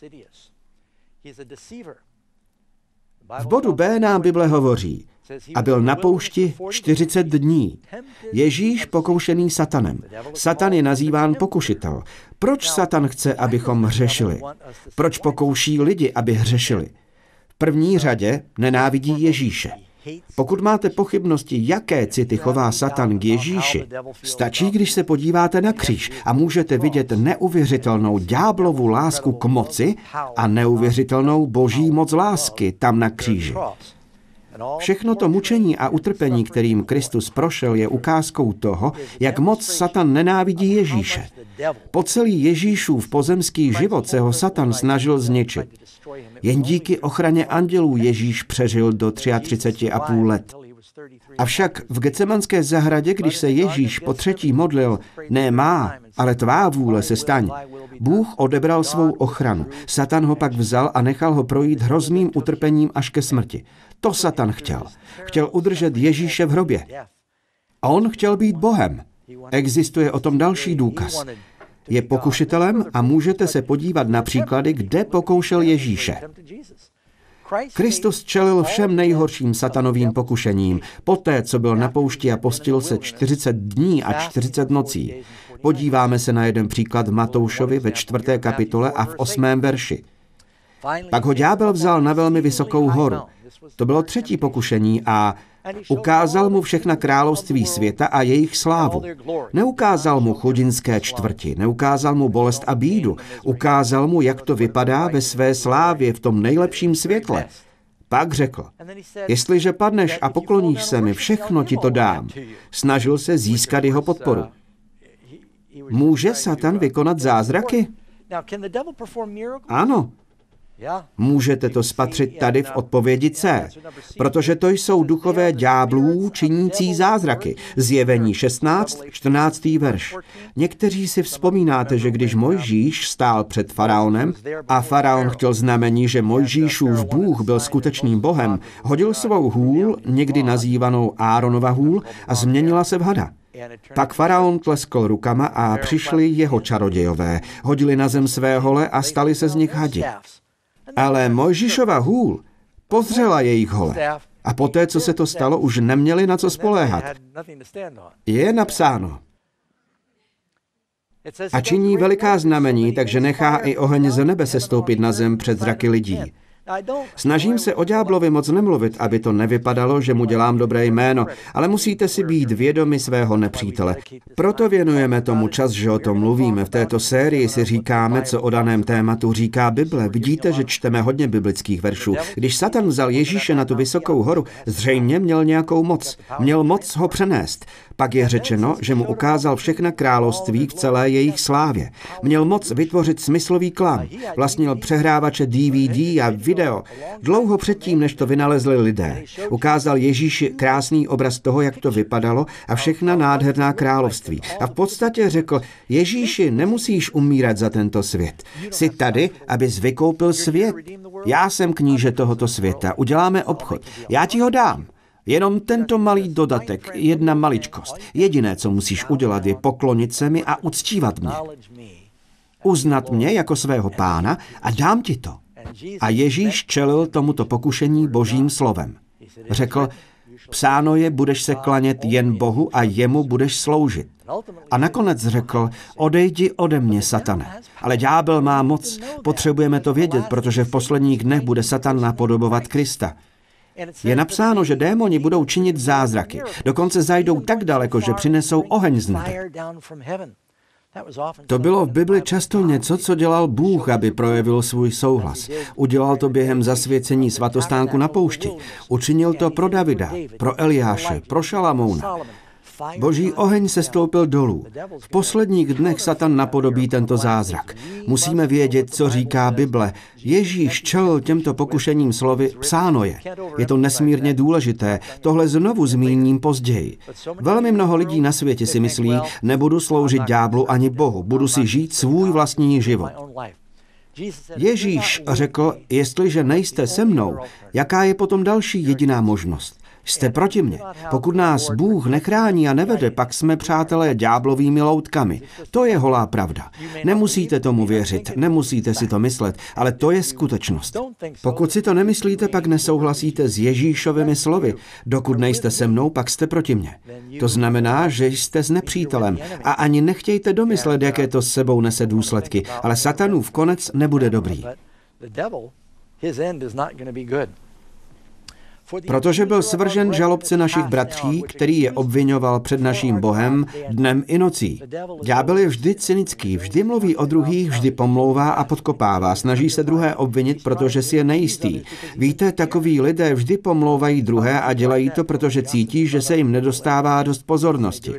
V bodu B nám Bible hovoří, a byl na poušti čtyřicet dní. Ježíš pokoušený Satanem. Satan je nazýván pokušitel. Proč Satan chce, abychom hřešili? Proč pokouší lidi, aby hřešili? V první řadě nenávidí Ježíše. Pokud máte pochybnosti, jaké city chová Satan k Ježíši, stačí, když se podíváte na kříž a můžete vidět neuvěřitelnou ďáblovu lásku k moci a neuvěřitelnou boží moc lásky tam na kříži. Všechno to mučení a utrpení, kterým Kristus prošel, je ukázkou toho, jak moc Satan nenávidí Ježíše. Po celý Ježíšův pozemský život se ho Satan snažil zničit. Jen díky ochraně andělů Ježíš přežil do třicet tři a půl let. Avšak v Getsemanské zahradě, když se Ježíš po třetí modlil, ne má, ale tvá vůle se staň, Bůh odebral svou ochranu. Satan ho pak vzal a nechal ho projít hrozným utrpením až ke smrti. To Satan chtěl. Chtěl udržet Ježíše v hrobě. A on chtěl být Bohem. Existuje o tom další důkaz. Je pokušitelem a můžete se podívat na příklady, kde pokoušel Ježíše. Kristus čelil všem nejhorším satanovým pokušením, poté, co byl na poušti a postil se čtyřicet dní a čtyřicet nocí. Podíváme se na jeden příklad v Matoušovi ve čtvrté kapitole a v osmém verši. Pak ho ďábel vzal na velmi vysokou horu. To bylo třetí pokušení a ukázal mu všechna království světa a jejich slávu. Neukázal mu chudinské čtvrti, neukázal mu bolest a bídu, ukázal mu, jak to vypadá ve své slávě v tom nejlepším světle. Pak řekl, jestliže padneš a pokloníš se mi, všechno ti to dám. Snažil se získat jeho podporu. Může Satan vykonat zázraky? Ano. Můžete to spatřit tady v odpovědi C, protože to jsou duchové ďáblů činící zázraky. Zjevení šestnáct, čtrnáctý verš. Někteří si vzpomínáte, že když Mojžíš stál před faraonem a faraon chtěl znamení, že Mojžíšův Bůh byl skutečným bohem, hodil svou hůl, někdy nazývanou Áronova hůl, a změnila se v hada. Pak faraon tleskl rukama a přišli jeho čarodějové, hodili na zem své hole a stali se z nich hadi. Ale Mojžíšova hůl pozřela jejich hole. A poté, co se to stalo, už neměli na co spoléhat. Je napsáno. A činí veliká znamení, takže nechá i oheň z nebe sestoupit na zem před zraky lidí. Snažím se o ďáblovi moc nemluvit, aby to nevypadalo, že mu dělám dobré jméno, ale musíte si být vědomi svého nepřítele. Proto věnujeme tomu čas, že o tom mluvíme. V této sérii si říkáme, co o daném tématu říká Bible. Vidíte, že čteme hodně biblických veršů. Když Satan vzal Ježíše na tu vysokou horu, zřejmě měl nějakou moc. Měl moc ho přenést. Pak je řečeno, že mu ukázal všechna království v celé jejich slávě. Měl moc vytvořit smyslový klam. Vlastnil přehrávače D V D a video. Dlouho předtím, než to vynalezli lidé. Ukázal Ježíši krásný obraz toho, jak to vypadalo a všechna nádherná království. A v podstatě řekl, Ježíši, nemusíš umírat za tento svět. Jsi tady, abys vykoupil svět. Já jsem kníže tohoto světa. Uděláme obchod. Já ti ho dám. Jenom tento malý dodatek, jedna maličkost. Jediné, co musíš udělat, je poklonit se mi a uctívat mě. Uznat mě jako svého pána a dám ti to. A Ježíš čelil tomuto pokušení božím slovem. Řekl, psáno je, budeš se klanět jen Bohu a jemu budeš sloužit. A nakonec řekl, odejdi ode mě, Satane. Ale ďábel má moc. Potřebujeme to vědět, protože v posledních dnech bude Satan napodobovat Krista. Je napsáno, že démoni budou činit zázraky. Dokonce zajdou tak daleko, že přinesou oheň z nebe. To bylo v Bibli často něco, co dělal Bůh, aby projevil svůj souhlas. Udělal to během zasvěcení svatostánku na poušti. Učinil to pro Davida, pro Eliáše, pro Šalamouna. Boží oheň se stoupil dolů. V posledních dnech Satan napodobí tento zázrak. Musíme vědět, co říká Bible. Ježíš čelil těmto pokušením slovy, psáno je. Je to nesmírně důležité. Tohle znovu zmíním později. Velmi mnoho lidí na světě si myslí, nebudu sloužit ďáblu ani Bohu, budu si žít svůj vlastní život. Ježíš řekl, jestliže nejste se mnou, jaká je potom další jediná možnost? Jste proti mně. Pokud nás Bůh nechrání a nevede, pak jsme přátelé ďáblovými loutkami. To je holá pravda. Nemusíte tomu věřit, nemusíte si to myslet, ale to je skutečnost. Pokud si to nemyslíte, pak nesouhlasíte s Ježíšovými slovy. Dokud nejste se mnou, pak jste proti mně. To znamená, že jste s nepřítelem a ani nechtějte domyslet, jaké to s sebou nese důsledky, ale Satanův konec nebude dobrý. Protože byl svržen žalobce našich bratří, který je obvinoval před naším Bohem dnem i nocí. Ďábel je vždy cynický, vždy mluví o druhých, vždy pomlouvá a podkopává, snaží se druhé obvinit, protože si je nejistý. Víte, takoví lidé vždy pomlouvají druhé a dělají to, protože cítí, že se jim nedostává dost pozornosti.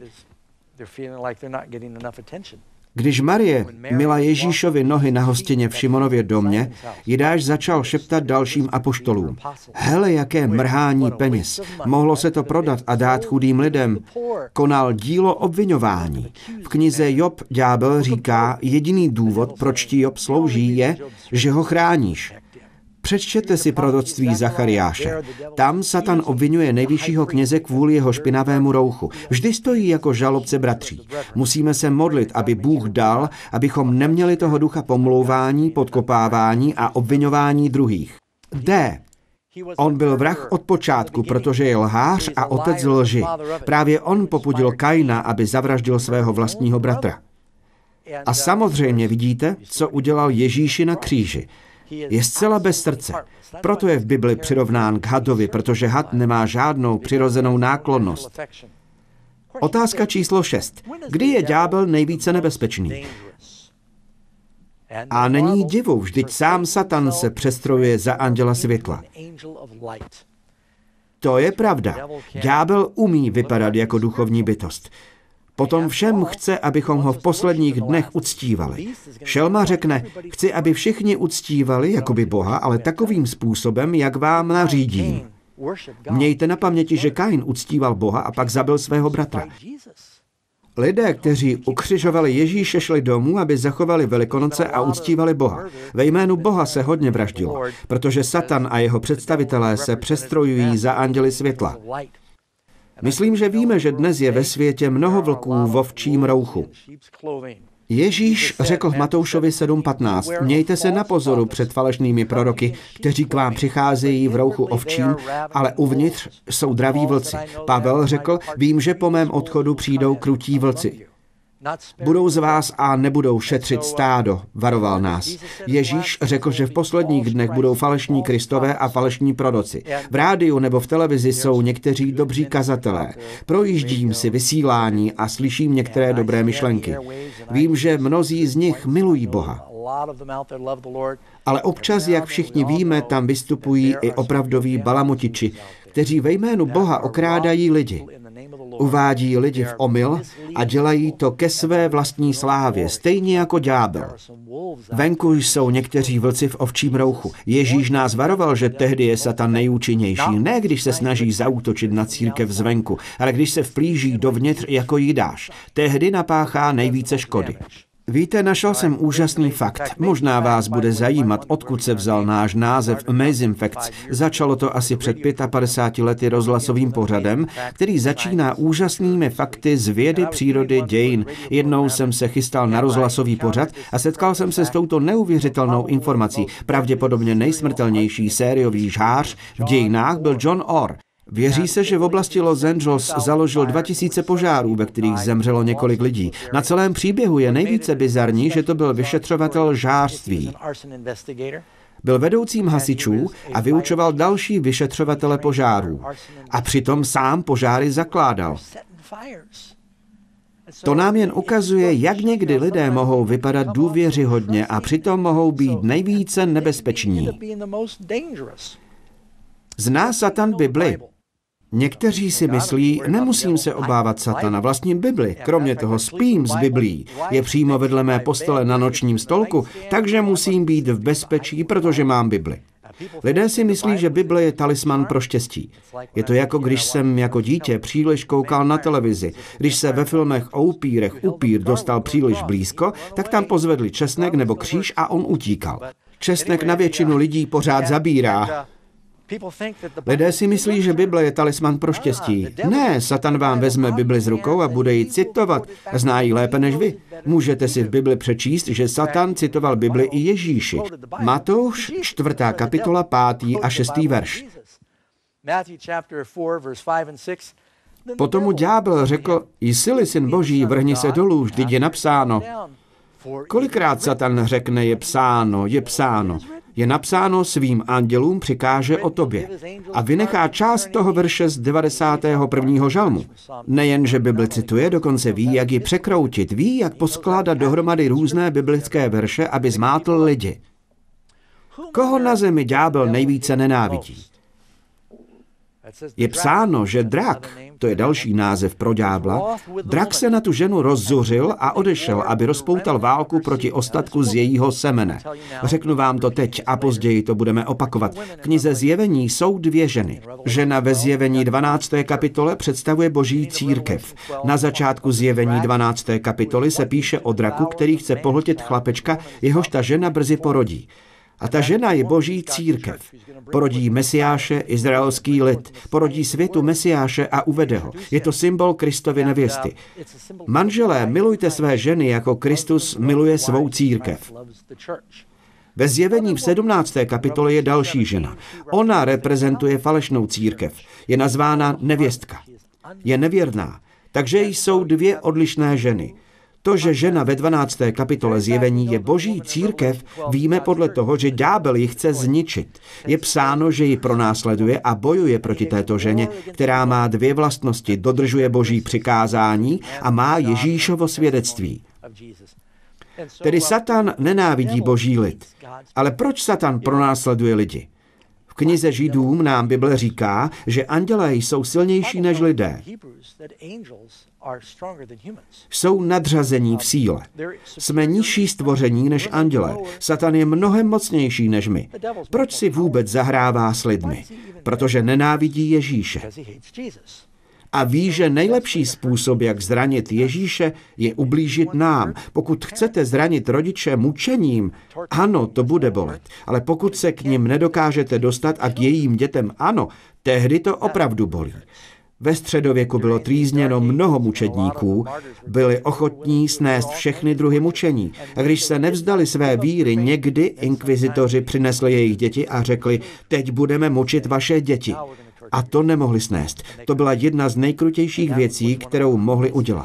Když Marie myla Ježíšovi nohy na hostině v Šimonově domě, Jidáš začal šeptat dalším apoštolům. Hele, jaké mrhání peněz. Mohlo se to prodat a dát chudým lidem. Konal dílo obviňování. V knize Job ďábel říká, jediný důvod, proč ti Job slouží, je, že ho chráníš. Přečtěte si proroctví Zachariáše. Tam Satan obvinuje nejvyššího kněze kvůli jeho špinavému rouchu. Vždy stojí jako žalobce bratří. Musíme se modlit, aby Bůh dal, abychom neměli toho ducha pomlouvání, podkopávání a obviňování druhých. D. On byl vrah od počátku, protože je lhář a otec lži. Právě on popudil Kaina, aby zavraždil svého vlastního bratra. A samozřejmě vidíte, co udělal Ježíši na kříži. Je zcela bez srdce. Proto je v Bibli přirovnán k hadovi, protože had nemá žádnou přirozenou náklonnost. Otázka číslo šest. Kdy je ďábel nejvíce nebezpečný? A není divu, vždyť sám Satan se přestrojuje za anděla světla. To je pravda. Ďábel umí vypadat jako duchovní bytost. Potom všem chce, abychom ho v posledních dnech uctívali. Šelma řekne, chci, aby všichni uctívali jakoby Boha, ale takovým způsobem, jak vám nařídím. Mějte na paměti, že Kain uctíval Boha a pak zabil svého bratra. Lidé, kteří ukřižovali Ježíše, šli domů, aby zachovali Velikonoce a uctívali Boha. Ve jménu Boha se hodně vraždilo, protože Satan a jeho představitelé se přestrojují za anděli světla. Myslím, že víme, že dnes je ve světě mnoho vlků v ovčím rouchu. Ježíš řekl v Matoušovi sedm patnáct, mějte se na pozoru před falešnými proroky, kteří k vám přicházejí v rouchu ovčím, ale uvnitř jsou draví vlci. Pavel řekl, vím, že po mém odchodu přijdou krutí vlci. Budou z vás a nebudou šetřit stádo, varoval nás. Ježíš řekl, že v posledních dnech budou falešní kristové a falešní proroci. V rádiu nebo v televizi jsou někteří dobří kazatelé. Projíždím si vysílání a slyším některé dobré myšlenky. Vím, že mnozí z nich milují Boha. Ale občas, jak všichni víme, tam vystupují i opravdoví balamotiči, kteří ve jménu Boha okrádají lidi. Uvádí lidi v omyl a dělají to ke své vlastní slávě, stejně jako ďábel. Venku jsou někteří vlci v ovčím rouchu. Ježíš nás varoval, že tehdy je Satan nejúčinnější, ne když se snaží zaútočit na církev zvenku, ale když se vplíží dovnitř jako Jidáš. Tehdy napáchá nejvíce škody. Víte, našel jsem úžasný fakt. Možná vás bude zajímat, odkud se vzal náš název Amazing Facts. Začalo to asi před padesáti pěti lety rozhlasovým pořadem, který začíná úžasnými fakty z vědy, přírody, dějin. Jednou jsem se chystal na rozhlasový pořad a setkal jsem se s touto neuvěřitelnou informací. Pravděpodobně nejsmrtelnější sériový žhář v dějinách byl John Orr. Věří se, že v oblasti Los Angeles založil dva tisíce požárů, ve kterých zemřelo několik lidí. Na celém příběhu je nejvíce bizarní, že to byl vyšetřovatel žhářství. Byl vedoucím hasičů a vyučoval další vyšetřovatele požárů. A přitom sám požáry zakládal. To nám jen ukazuje, jak někdy lidé mohou vypadat důvěřihodně a přitom mohou být nejvíce nebezpeční. Zná Satan Bibli? Někteří si myslí, nemusím se obávat Satana, vlastním Bibli. Kromě toho spím s Biblí. Je přímo vedle mé postele na nočním stolku, takže musím být v bezpečí, protože mám Bibli. Lidé si myslí, že Bible je talisman pro štěstí. Je to jako když jsem jako dítě příliš koukal na televizi. Když se ve filmech o upírech upír dostal příliš blízko, tak tam pozvedli česnek nebo kříž a on utíkal. Česnek na většinu lidí pořád zabírá. Lidé si myslí, že Bible je talisman pro štěstí. Ne, Satan vám vezme Bibli z rukou a bude ji citovat. Zná ji lépe než vy. Můžete si v Bibli přečíst, že Satan citoval Bibli i Ježíši. Matouš, čtvrtá kapitola, pátý a šestý verš. Potom mu ďábel řekl, jsi-li syn Boží, vrhni se dolů, vždyť je napsáno. Kolikrát Satan řekne, je psáno, je psáno. Je napsáno, svým andělům přikáže o tobě. A vynechá část toho verše z devadesátého prvního žalmu. Nejen, že Bibli cituje, dokonce ví, jak ji překroutit, ví, jak poskládat dohromady různé biblické verše, aby zmátl lidi. Koho na zemi ďábel nejvíce nenávidí? Je psáno, že drak, to je další název pro ďábla, drak se na tu ženu rozzuřil a odešel, aby rozpoutal válku proti ostatku z jejího semene. Řeknu vám to teď a později to budeme opakovat. V knize Zjevení jsou dvě ženy. Žena ve Zjevení dvanácté kapitole představuje Boží církev. Na začátku Zjevení dvanácté kapitoly se píše o draku, který chce pohltit chlapečka, jehož ta žena brzy porodí. A ta žena je Boží církev. Porodí Mesiáše, izraelský lid. Porodí světu Mesiáše a uvede ho. Je to symbol Kristovy nevěsty. Manželé, milujte své ženy, jako Kristus miluje svou církev. Ve Zjevení v sedmnácté kapitole je další žena. Ona reprezentuje falešnou církev. Je nazvána nevěstka. Je nevěrná. Takže jsou dvě odlišné ženy. To, že žena ve dvanácté kapitole Zjevení je Boží církev, víme podle toho, že ďábel ji chce zničit. Je psáno, že ji pronásleduje a bojuje proti této ženě, která má dvě vlastnosti, dodržuje Boží přikázání a má Ježíšovo svědectví. Tedy Satan nenávidí Boží lid. Ale proč Satan pronásleduje lidi? V knize Židům nám Bible říká, že andělé jsou silnější než lidé. Jsou nadřazení v síle. Jsme nižší stvoření než andělé. Satan je mnohem mocnější než my. Proč si vůbec zahrává s lidmi? Protože nenávidí Ježíše. A ví, že nejlepší způsob, jak zranit Ježíše, je ublížit nám. Pokud chcete zranit rodiče mučením, ano, to bude bolet. Ale pokud se k nim nedokážete dostat a k jejím dětem ano, tehdy to opravdu bolí. Ve středověku bylo trýzněno mnoho mučedníků, byli ochotní snést všechny druhy mučení. A když se nevzdali své víry, někdy inkvizitoři přinesli jejich děti a řekli, teď budeme mučit vaše děti. A to nemohli snést. To byla jedna z nejkrutějších věcí, kterou mohli udělat.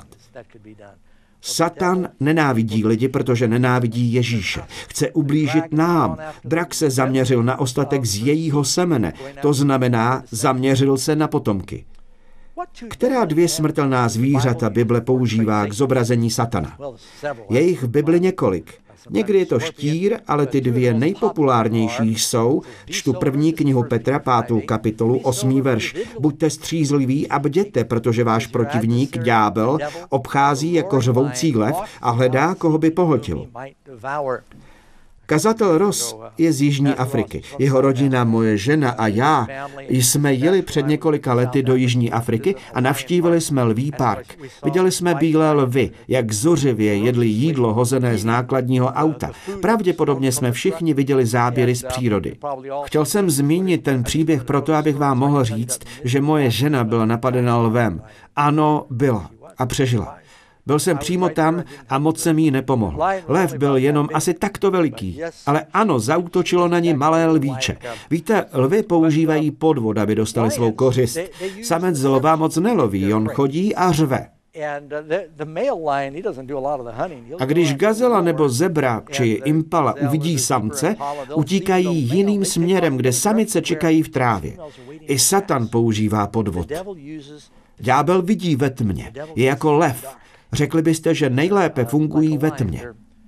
Satan nenávidí lidi, protože nenávidí Ježíše. Chce ublížit nám. Drak se zaměřil na ostatek z jejího semene. To znamená, zaměřil se na potomky. Která dvě smrtelná zvířata Bible používá k zobrazení Satana? Je jich v Bibli několik. Někdy je to štír, ale ty dvě nejpopulárnější jsou, čtu první knihu Petra, pátou kapitolu, osmý verš. Buďte střízliví a bděte, protože váš protivník, ďábel, obchází jako řvoucí lev a hledá, koho by pohltil. Kazatel Ross je z Jižní Afriky. Jeho rodina, moje žena a já jsme jeli před několika lety do Jižní Afriky a navštívili jsme lví park. Viděli jsme bílé lvy, jak zuřivě jedli jídlo hozené z nákladního auta. Pravděpodobně jsme všichni viděli záběry z přírody. Chtěl jsem zmínit ten příběh proto, abych vám mohl říct, že moje žena byla napadena lvem. Ano, byla a přežila. Byl jsem přímo tam a moc jsem jí nepomohl. Lev byl jenom asi takto veliký, ale ano, zaútočilo na ní malé lvíče. Víte, lvy používají podvod, aby dostali svou kořist. Samec lva moc neloví, on chodí a řve. A když gazela nebo zebra či impala uvidí samce, utíkají jiným směrem, kde samice čekají v trávě. I Satan používá podvod. Ďábel vidí ve tmě, je jako lev. Řekli byste, že nejlépe fungují ve tmě.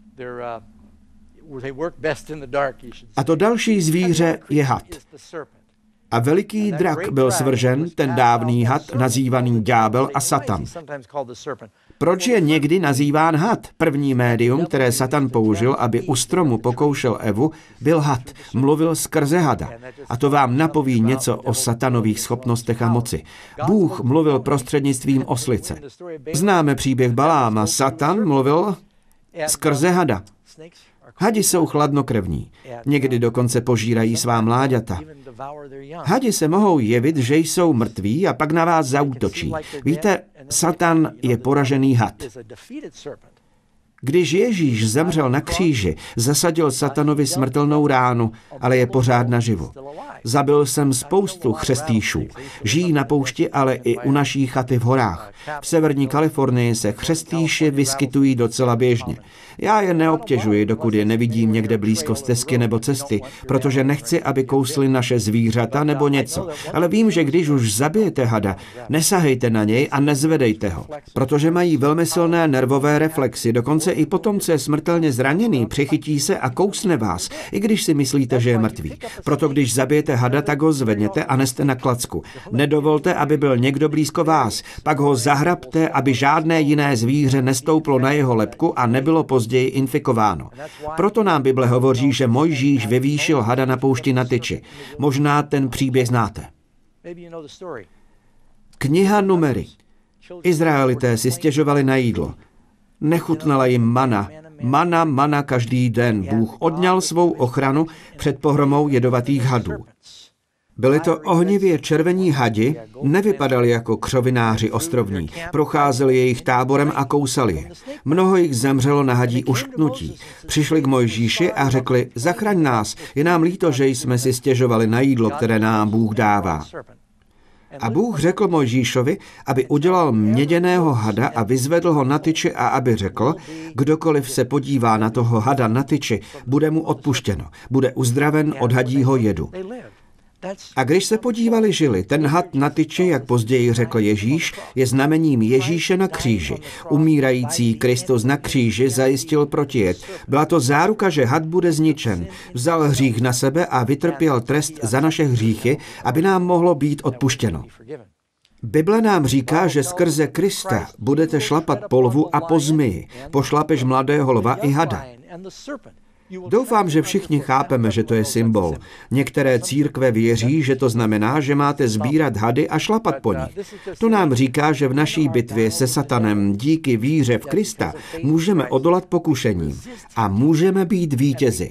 A to další zvíře je had. A veliký drak byl svržen, ten dávný had, nazývaný ďábel a Satan. Proč je někdy nazýván had? První médium, které Satan použil, aby u stromu pokoušel Evu, byl had. Mluvil skrze hada. A to vám napoví něco o satanových schopnostech a moci. Bůh mluvil prostřednictvím oslice. Známe příběh Baláma. Satan mluvil skrze hada. Hadi jsou chladnokrevní. Někdy dokonce požírají svá mláďata. Hadi se mohou jevit, že jsou mrtví a pak na vás zaútočí. Víte, Satan je poražený had. Když Ježíš zemřel na kříži, zasadil Satanovi smrtelnou ránu, ale je pořád naživu. Zabil jsem spoustu chřestýšů. Žijí na poušti, ale i u naší chaty v horách. V severní Kalifornii se chřestýši vyskytují docela běžně. Já je neobtěžuji, dokud je nevidím někde blízko stezky nebo cesty, protože nechci, aby kousli naše zvířata nebo něco. Ale vím, že když už zabijete hada, nesahejte na něj a nezvedejte ho, protože mají velmi silné nervové reflexy, dokonce i potom, co je smrtelně zraněný, přichytí se a kousne vás, i když si myslíte, že je mrtvý. Proto když zabijete hada, tak ho zvedněte a neste na klacku. Nedovolte, aby byl někdo blízko vás, pak ho zahrabte, aby žádné jiné zvíře nestouplo na jeho lebku a nebylo později infikováno. Proto nám Bible hovoří, že Mojžíš vyvýšil hada na poušti na tyči. Možná ten příběh znáte. Kniha Numery. Izraelité si stěžovali na jídlo. Nechutnala jim mana. Mana, mana každý den. Bůh odňal svou ochranu před pohromou jedovatých hadů. Byli to ohnivě červení hadi, nevypadali jako křovináři ostrovní, procházeli jejich táborem a kousali je. Mnoho jich zemřelo na hadí ušknutí. Přišli k Mojžíši a řekli, zachraň nás, je nám líto, že jsme si stěžovali na jídlo, které nám Bůh dává. A Bůh řekl Mojžíšovi, aby udělal měděného hada a vyzvedl ho na tyči a aby řekl, kdokoliv se podívá na toho hada na tyči, bude mu odpuštěno, bude uzdraven od hadího jedu. A když se podívali, žili, ten had na tyči, jak později řekl Ježíš, je znamením Ježíše na kříži. Umírající Kristus na kříži zajistil protijed. Byla to záruka, že had bude zničen. Vzal hřích na sebe a vytrpěl trest za naše hříchy, aby nám mohlo být odpuštěno. Bible nám říká, že skrze Krista budete šlapat po lvu a po zmiji. Pošlapeš mladého lva i hada. Doufám, že všichni chápeme, že to je symbol. Některé církve věří, že to znamená, že máte sbírat hady a šlapat po nich. To nám říká, že v naší bitvě se Satanem díky víře v Krista můžeme odolat pokušením a můžeme být vítězi.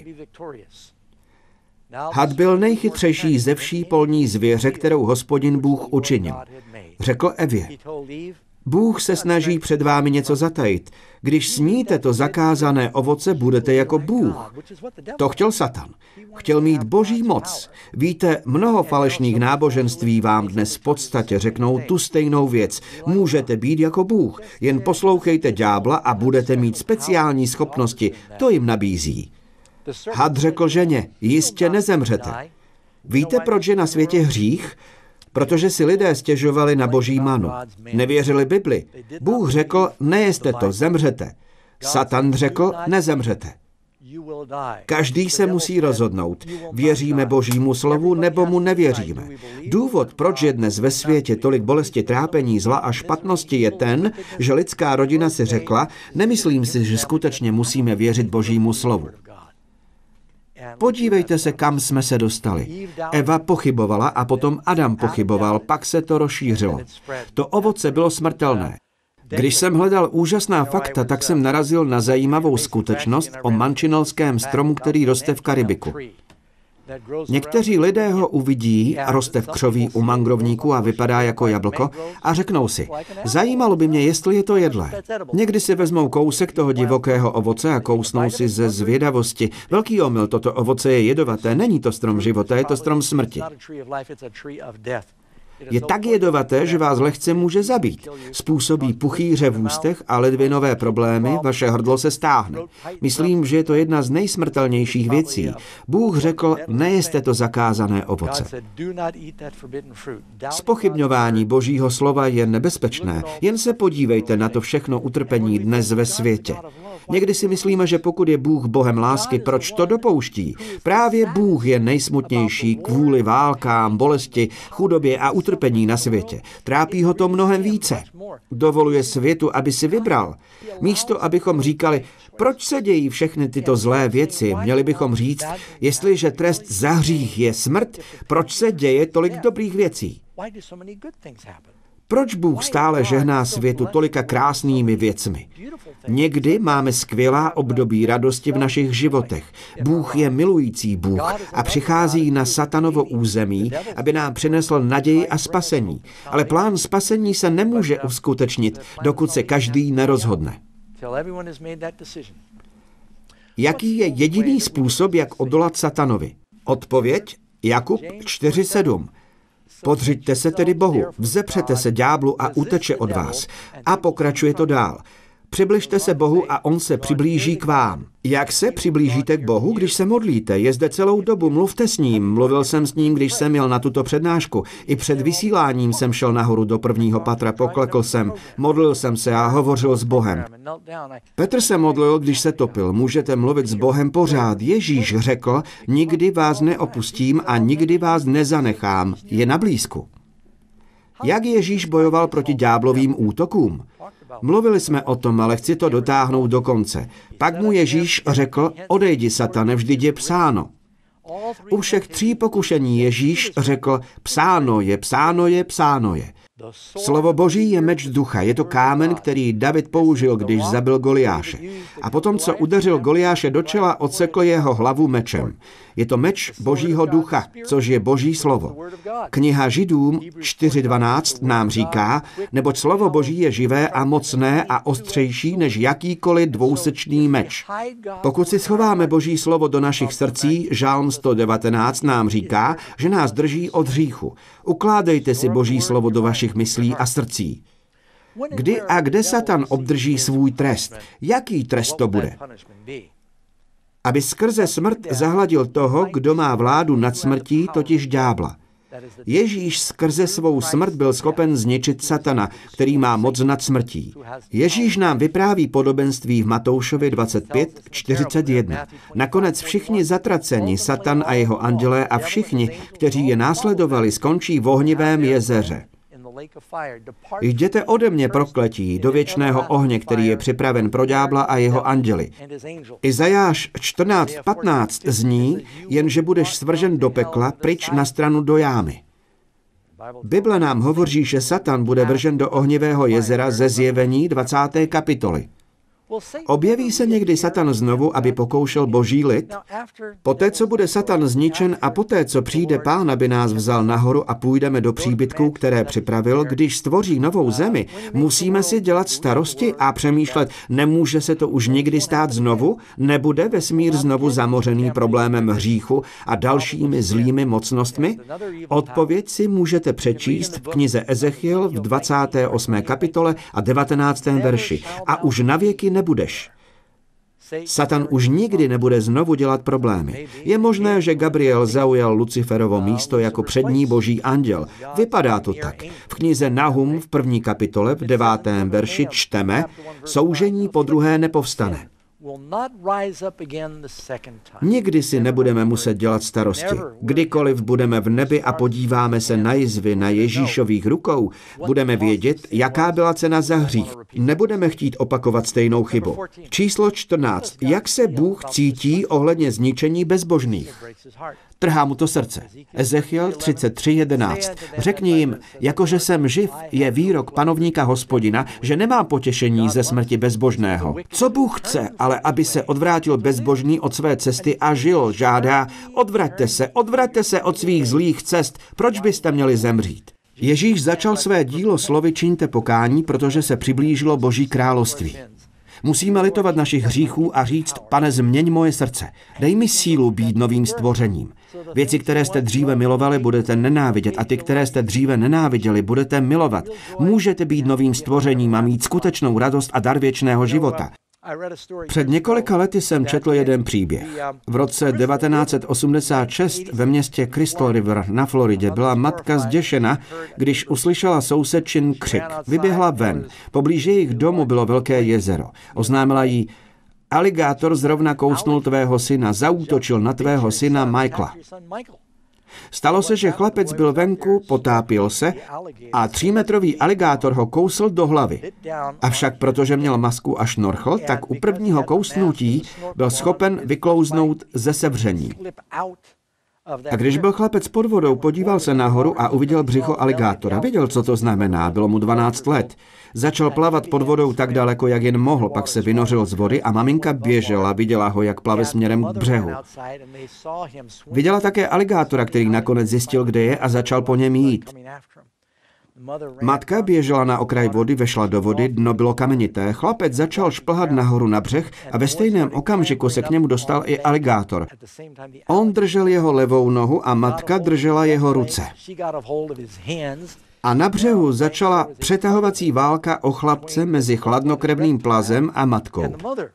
Had byl nejchytřejší ze vší polní zvěře, kterou Hospodin Bůh učinil. Řekl Evě, Bůh se snaží před vámi něco zatajit. Když sníte to zakázané ovoce, budete jako Bůh. To chtěl Satan. Chtěl mít boží moc. Víte, mnoho falešných náboženství vám dnes v podstatě řeknou tu stejnou věc. Můžete být jako Bůh. Jen poslouchejte ďábla a budete mít speciální schopnosti. To jim nabízí. Had řekl ženě, jistě nezemřete. Víte, proč je na světě hřích? Protože si lidé stěžovali na boží manu. Nevěřili Bibli. Bůh řekl, nejeste to, zemřete. Satan řekl, nezemřete. Každý se musí rozhodnout. Věříme božímu slovu, nebo mu nevěříme. Důvod, proč je dnes ve světě tolik bolesti, trápení, zla a špatnosti, je ten, že lidská rodina si řekla, nemyslím si, že skutečně musíme věřit božímu slovu. Podívejte se, kam jsme se dostali. Eva pochybovala a potom Adam pochyboval, pak se to rozšířilo. To ovoce bylo smrtelné. Když jsem hledal úžasná fakta, tak jsem narazil na zajímavou skutečnost o mančinelském stromu, který roste v Karibiku. Někteří lidé ho uvidí, roste v křoví u mangrovníku a vypadá jako jablko a řeknou si, zajímalo by mě, jestli je to jedlé. Někdy si vezmou kousek toho divokého ovoce a kousnou si ze zvědavosti. Velký omyl, toto ovoce je jedovaté, není to strom života, je to strom smrti. Je tak jedovaté, že vás lehce může zabít. Způsobí puchýře v ústech a ledvinové problémy, vaše hrdlo se stáhne. Myslím, že je to jedna z nejsmrtelnějších věcí. Bůh řekl, nejeste to zakázané ovoce. Zpochybňování božího slova je nebezpečné. Jen se podívejte na to všechno utrpení dnes ve světě. Někdy si myslíme, že pokud je Bůh Bohem lásky, proč to dopouští? Právě Bůh je nejsmutnější kvůli válkám, bolesti, chudobě a utrpení na světě. Trápí ho to mnohem více. Dovoluje světu, aby si vybral. Místo, abychom říkali, proč se dějí všechny tyto zlé věci, měli bychom říct, jestliže trest za hřích je smrt, proč se děje tolik dobrých věcí? Proč Bůh stále žehná světu tolika krásnými věcmi? Někdy máme skvělá období radosti v našich životech. Bůh je milující Bůh a přichází na satanovo území, aby nám přinesl naději a spasení. Ale plán spasení se nemůže uskutečnit, dokud se každý nerozhodne. Jaký je jediný způsob, jak odolat satanovi? Odpověď? Jakub čtyři sedm. Podřiďte se tedy Bohu, vzepřete se ďáblu a uteče od vás. A pokračuje to dál. Přibližte se Bohu a on se přiblíží k vám. Jak se přiblížíte k Bohu, když se modlíte? Je zde celou dobu, mluvte s ním. Mluvil jsem s ním, když jsem jel na tuto přednášku. I před vysíláním jsem šel nahoru do prvního patra, poklekl jsem, modlil jsem se a hovořil s Bohem. Petr se modlil, když se topil. Můžete mluvit s Bohem pořád. Ježíš řekl, nikdy vás neopustím a nikdy vás nezanechám. Je na blízku. Jak Ježíš bojoval proti ďáblovým útokům? Mluvili jsme o tom, ale chci to dotáhnout do konce. Pak mu Ježíš řekl, odejdi, satane, vždyť je psáno. U všech tří pokušení Ježíš řekl, psáno je, psáno je, psáno je. Slovo Boží je meč ducha, je to kámen, který David použil, když zabil Goliáše. A potom, co udeřil Goliáše do čela, odsekl jeho hlavu mečem. Je to meč Božího ducha, což je Boží slovo. Kniha Židům čtyři dvanáct nám říká, neboť slovo Boží je živé a mocné a ostřejší než jakýkoliv dvousečný meč. Pokud si schováme Boží slovo do našich srdcí, Žálm sto devatenáct nám říká, že nás drží od hříchu. Ukládejte si Boží slovo do vašich myslí a srdcí. Kdy a kde Satan obdrží svůj trest? Jaký trest to bude? Aby skrze smrt zahladil toho, kdo má vládu nad smrtí, totiž ďábla. Ježíš skrze svou smrt byl schopen zničit Satana, který má moc nad smrtí. Ježíš nám vypráví podobenství v Matoušovi dvacet pět čtyřicet jedna. Nakonec všichni zatraceni, Satan a jeho andělé a všichni, kteří je následovali, skončí v ohnivém jezeře. Jděte ode mě, prokletí, do věčného ohně, který je připraven pro ďábla a jeho anděli. Izajáš čtrnáct patnáct zní, jenže budeš svržen do pekla, pryč na stranu do jámy. Bible nám hovoří, že Satan bude vržen do ohnivého jezera ze Zjevení dvacáté kapitoly. Objeví se někdy Satan znovu, aby pokoušel boží lid? Poté, co bude Satan zničen a poté, co přijde Pán, aby nás vzal nahoru a půjdeme do příbytků, které připravil, když stvoří novou zemi, musíme si dělat starosti a přemýšlet, nemůže se to už nikdy stát znovu? Nebude vesmír znovu zamořený problémem hříchu a dalšími zlými mocnostmi? Odpověď si můžete přečíst v knize Ezechiel v dvacáté osmé kapitole a devatenáctém verši. A už navěky nebudeš. Satan už nikdy nebude znovu dělat problémy. Je možné, že Gabriel zaujal Luciferovo místo jako přední boží anděl. Vypadá to tak. V knize Nahum v první kapitole v devátém verši čteme: soužení podruhé nepovstane. Nikdy si nebudeme muset dělat starosti. Kdykoliv budeme v nebi a podíváme se na jizvy na Ježíšových rukou, budeme vědět, jaká byla cena za hřích. Nebudeme chtít opakovat stejnou chybu. Číslo čtrnáct. Jak se Bůh cítí ohledně zničení bezbožných? Trhá mu to srdce. Ezechiel třicet tři jedenáct. Řekni jim, jakože jsem živ, je výrok panovníka Hospodina, že nemá potěšení ze smrti bezbožného. Co Bůh chce, ale aby se odvrátil bezbožný od své cesty a žil, žádá: odvraťte se, odvraťte se od svých zlých cest, proč byste měli zemřít? Ježíš začal své dílo slovy čiňte pokání, protože se přiblížilo Boží království. Musíme litovat našich hříchů a říct: Pane, změň moje srdce. Dej mi sílu být novým stvořením. Věci, které jste dříve milovali, budete nenávidět a ty, které jste dříve nenáviděli, budete milovat. Můžete být novým stvořením a mít skutečnou radost a dar věčného života. Před několika lety jsem četl jeden příběh. V roce devatenáct set osmdesát šest ve městě Crystal River na Floridě byla matka zděšena, když uslyšela sousedčin křik. Vyběhla ven. Poblíž jejich domu bylo velké jezero. Oznámila jí: aligátor zrovna kousnul tvého syna, zaútočil na tvého syna Michaela. Stalo se, že chlapec byl venku, potápěl se a třímetrový aligátor ho kousl do hlavy. Avšak protože měl masku a šnorchl, tak u prvního kousnutí byl schopen vyklouznout ze sevření. A když byl chlapec pod vodou, podíval se nahoru a uviděl břicho aligátora. Věděl, co to znamená, bylo mu dvanáct let. Začal plavat pod vodou tak daleko, jak jen mohl, pak se vynořil z vody a maminka běžela, viděla ho, jak plave směrem k břehu. Viděla také aligátora, který nakonec zjistil, kde je, a začal po něm jít. Matka běžela na okraj vody, vešla do vody, dno bylo kamenité. Chlapec začal šplhat nahoru na břeh a ve stejném okamžiku se k němu dostal i aligátor. On držel jeho levou nohu a matka držela jeho ruce. A na břehu začala přetahovací válka o chlapce mezi chladnokrevným plazem a matkou.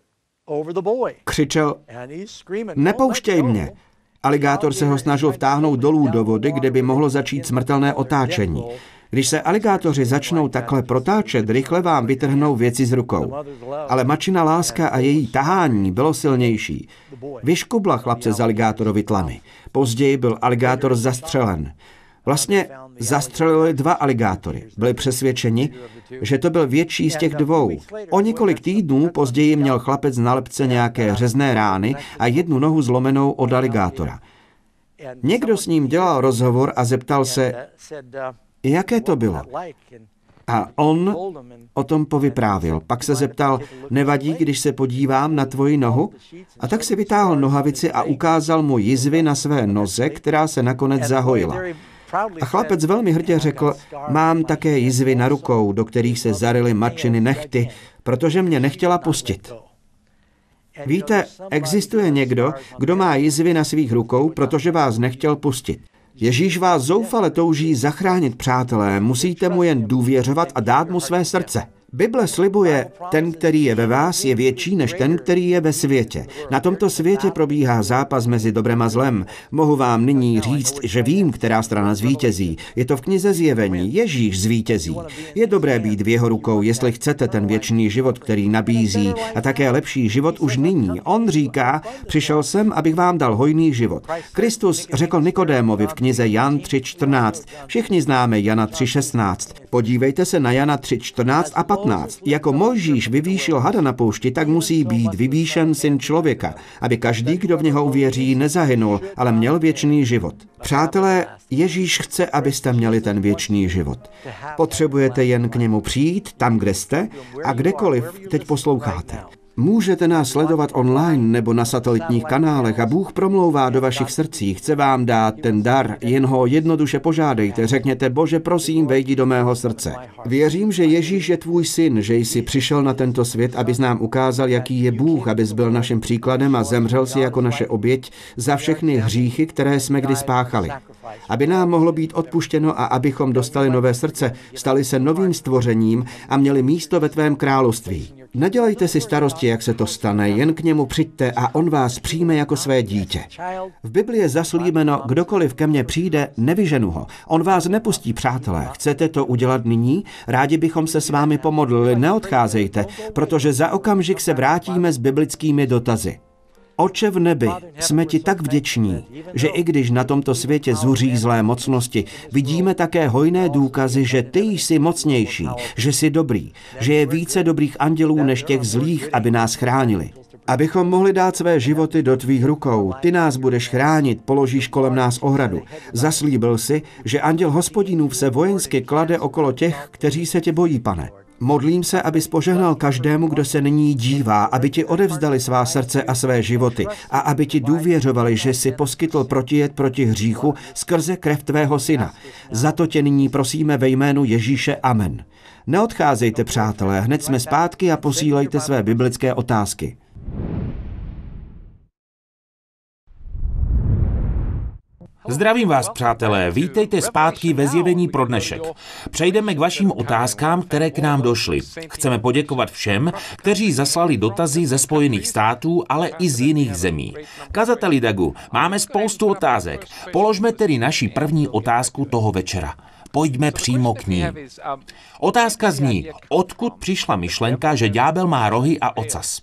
Křičel: nepouštěj mě! Aligátor se ho snažil vtáhnout dolů do vody, kde by mohlo začít smrtelné otáčení. Když se aligátoři začnou takhle protáčet, rychle vám vytrhnou věci z rukou. Ale matčina láska a její tahání bylo silnější. Vyškubla chlapce z aligátorovi tlamy. Později byl aligátor zastřelen. Vlastně zastřelili dva aligátory. Byli přesvědčeni, že to byl větší z těch dvou. O několik týdnů později měl chlapec na lebce nějaké řezné rány a jednu nohu zlomenou od aligátora. Někdo s ním dělal rozhovor a zeptal se, jaké to bylo. A on o tom povyprávěl. Pak se zeptal: nevadí, když se podívám na tvoji nohu? A tak si vytáhl nohavici a ukázal mu jizvy na své noze, která se nakonec zahojila. A chlapec velmi hrdě řekl: mám také jizvy na rukou, do kterých se zaryly matčiny nehty, protože mě nechtěla pustit. Víte, existuje někdo, kdo má jizvy na svých rukou, protože vás nechtěl pustit. Ježíš vás zoufale touží zachránit, přátelé, musíte mu jen důvěřovat a dát mu své srdce. Bible slibuje, ten, který je ve vás, je větší než ten, který je ve světě. Na tomto světě probíhá zápas mezi dobrem a zlem. Mohu vám nyní říct, že vím, která strana zvítězí. Je to v knize Zjevení. Ježíš zvítězí. Je dobré být v jeho rukou, jestli chcete ten věčný život, který nabízí, a také lepší život už nyní. On říká: přišel jsem, abych vám dal hojný život. Kristus řekl Nikodémovi v knize Jan tři čtrnáct. Všichni známe Jana tři šestnáct. Podívejte se na Jana tři čtrnáct a patnáct. Jako Mojžíš vyvýšil hada na poušti, tak musí být vyvýšen Syn člověka, aby každý, kdo v něho uvěří, nezahynul, ale měl věčný život. Přátelé, Ježíš chce, abyste měli ten věčný život. Potřebujete jen k němu přijít, tam, kde jste a kdekoliv teď posloucháte. Můžete nás sledovat online nebo na satelitních kanálech a Bůh promlouvá do vašich srdcí. Chce vám dát ten dar, jen ho jednoduše požádejte. Řekněte, Bože, prosím, vejdi do mého srdce. Věřím, že Ježíš je tvůj syn, že jsi přišel na tento svět, abys nám ukázal, jaký je Bůh, abys byl naším příkladem a zemřel si jako naše oběť za všechny hříchy, které jsme kdy spáchali. Aby nám mohlo být odpuštěno a abychom dostali nové srdce, stali se novým stvořením a měli místo ve tvém království. Nedělejte si starosti, jak se to stane, jen k němu přijďte a on vás přijme jako své dítě. V Biblii je zaslíbeno, kdokoliv ke mně přijde, nevyženu ho. On vás nepustí, přátelé. Chcete to udělat nyní? Rádi bychom se s vámi pomodlili, neodcházejte, protože za okamžik se vrátíme s biblickými dotazy. Oče v nebi, jsme ti tak vděční, že i když na tomto světě zuří zlé mocnosti, vidíme také hojné důkazy, že ty jsi mocnější, že jsi dobrý, že je více dobrých andělů než těch zlých, aby nás chránili. Abychom mohli dát své životy do tvých rukou, ty nás budeš chránit, položíš kolem nás ohradu. Zaslíbil si, že anděl Hospodinův se vojensky klade okolo těch, kteří se tě bojí, Pane. Modlím se, abys požehnal každému, kdo se nyní dívá, aby ti odevzdali svá srdce a své životy a aby ti důvěřovali, že jsi poskytl protijed proti hříchu skrze krev tvého syna. Za to tě nyní prosíme ve jménu Ježíše. Amen. Neodcházejte, přátelé, hned jsme zpátky a posílejte své biblické otázky. Zdravím vás, přátelé, vítejte zpátky ve Zjevení pro dnešek. Přejdeme k vašim otázkám, které k nám došly. Chceme poděkovat všem, kteří zaslali dotazy ze Spojených států, ale i z jiných zemí. Kazateli Dagu, máme spoustu otázek. Položme tedy naši první otázku toho večera. Pojďme přímo k ní. Otázka zní, odkud přišla myšlenka, že ďábel má rohy a ocas?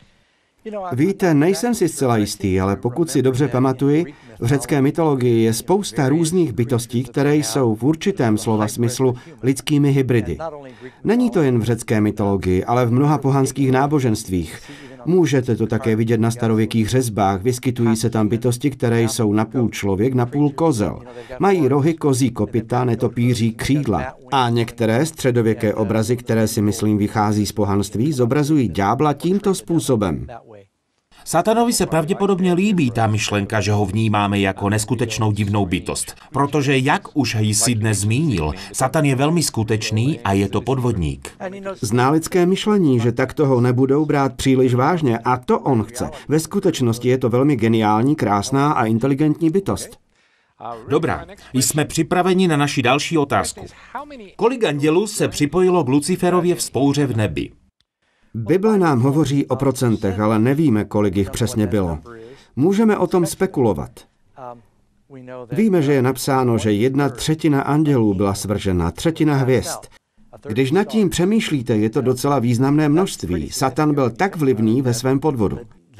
Víte, nejsem si zcela jistý, ale pokud si dobře pamatuji, v řecké mytologii je spousta různých bytostí, které jsou v určitém slova smyslu lidskými hybridy. Není to jen v řecké mytologii, ale v mnoha pohanských náboženstvích. Můžete to také vidět na starověkých řezbách, vyskytují se tam bytosti, které jsou napůl člověk, napůl kozel. Mají rohy, kozí kopyta, netopíří křídla. A některé středověké obrazy, které si myslím vychází z pohanství, zobrazují ďábla tímto způsobem. Satanovi se pravděpodobně líbí ta myšlenka, že ho vnímáme jako neskutečnou divnou bytost. Protože, jak už jsi dnes zmínil, Satan je velmi skutečný a je to podvodník. Zná lidské myšlení, že tak toho nebudou brát příliš vážně a to on chce. Ve skutečnosti je to velmi geniální, krásná a inteligentní bytost. Dobrá, jsme připraveni na naši další otázku. Kolik andělů se připojilo k Luciferově vzpouře v nebi? Bible nám hovoří o procentech, ale nevíme, kolik jich přesně bylo. Můžeme o tom spekulovat. Víme, že je napsáno, že jedna třetina andělů byla svržena, třetina hvězd. Když nad tím přemýšlíte, je to docela významné množství. Satan byl tak vlivný ve svém podvodu.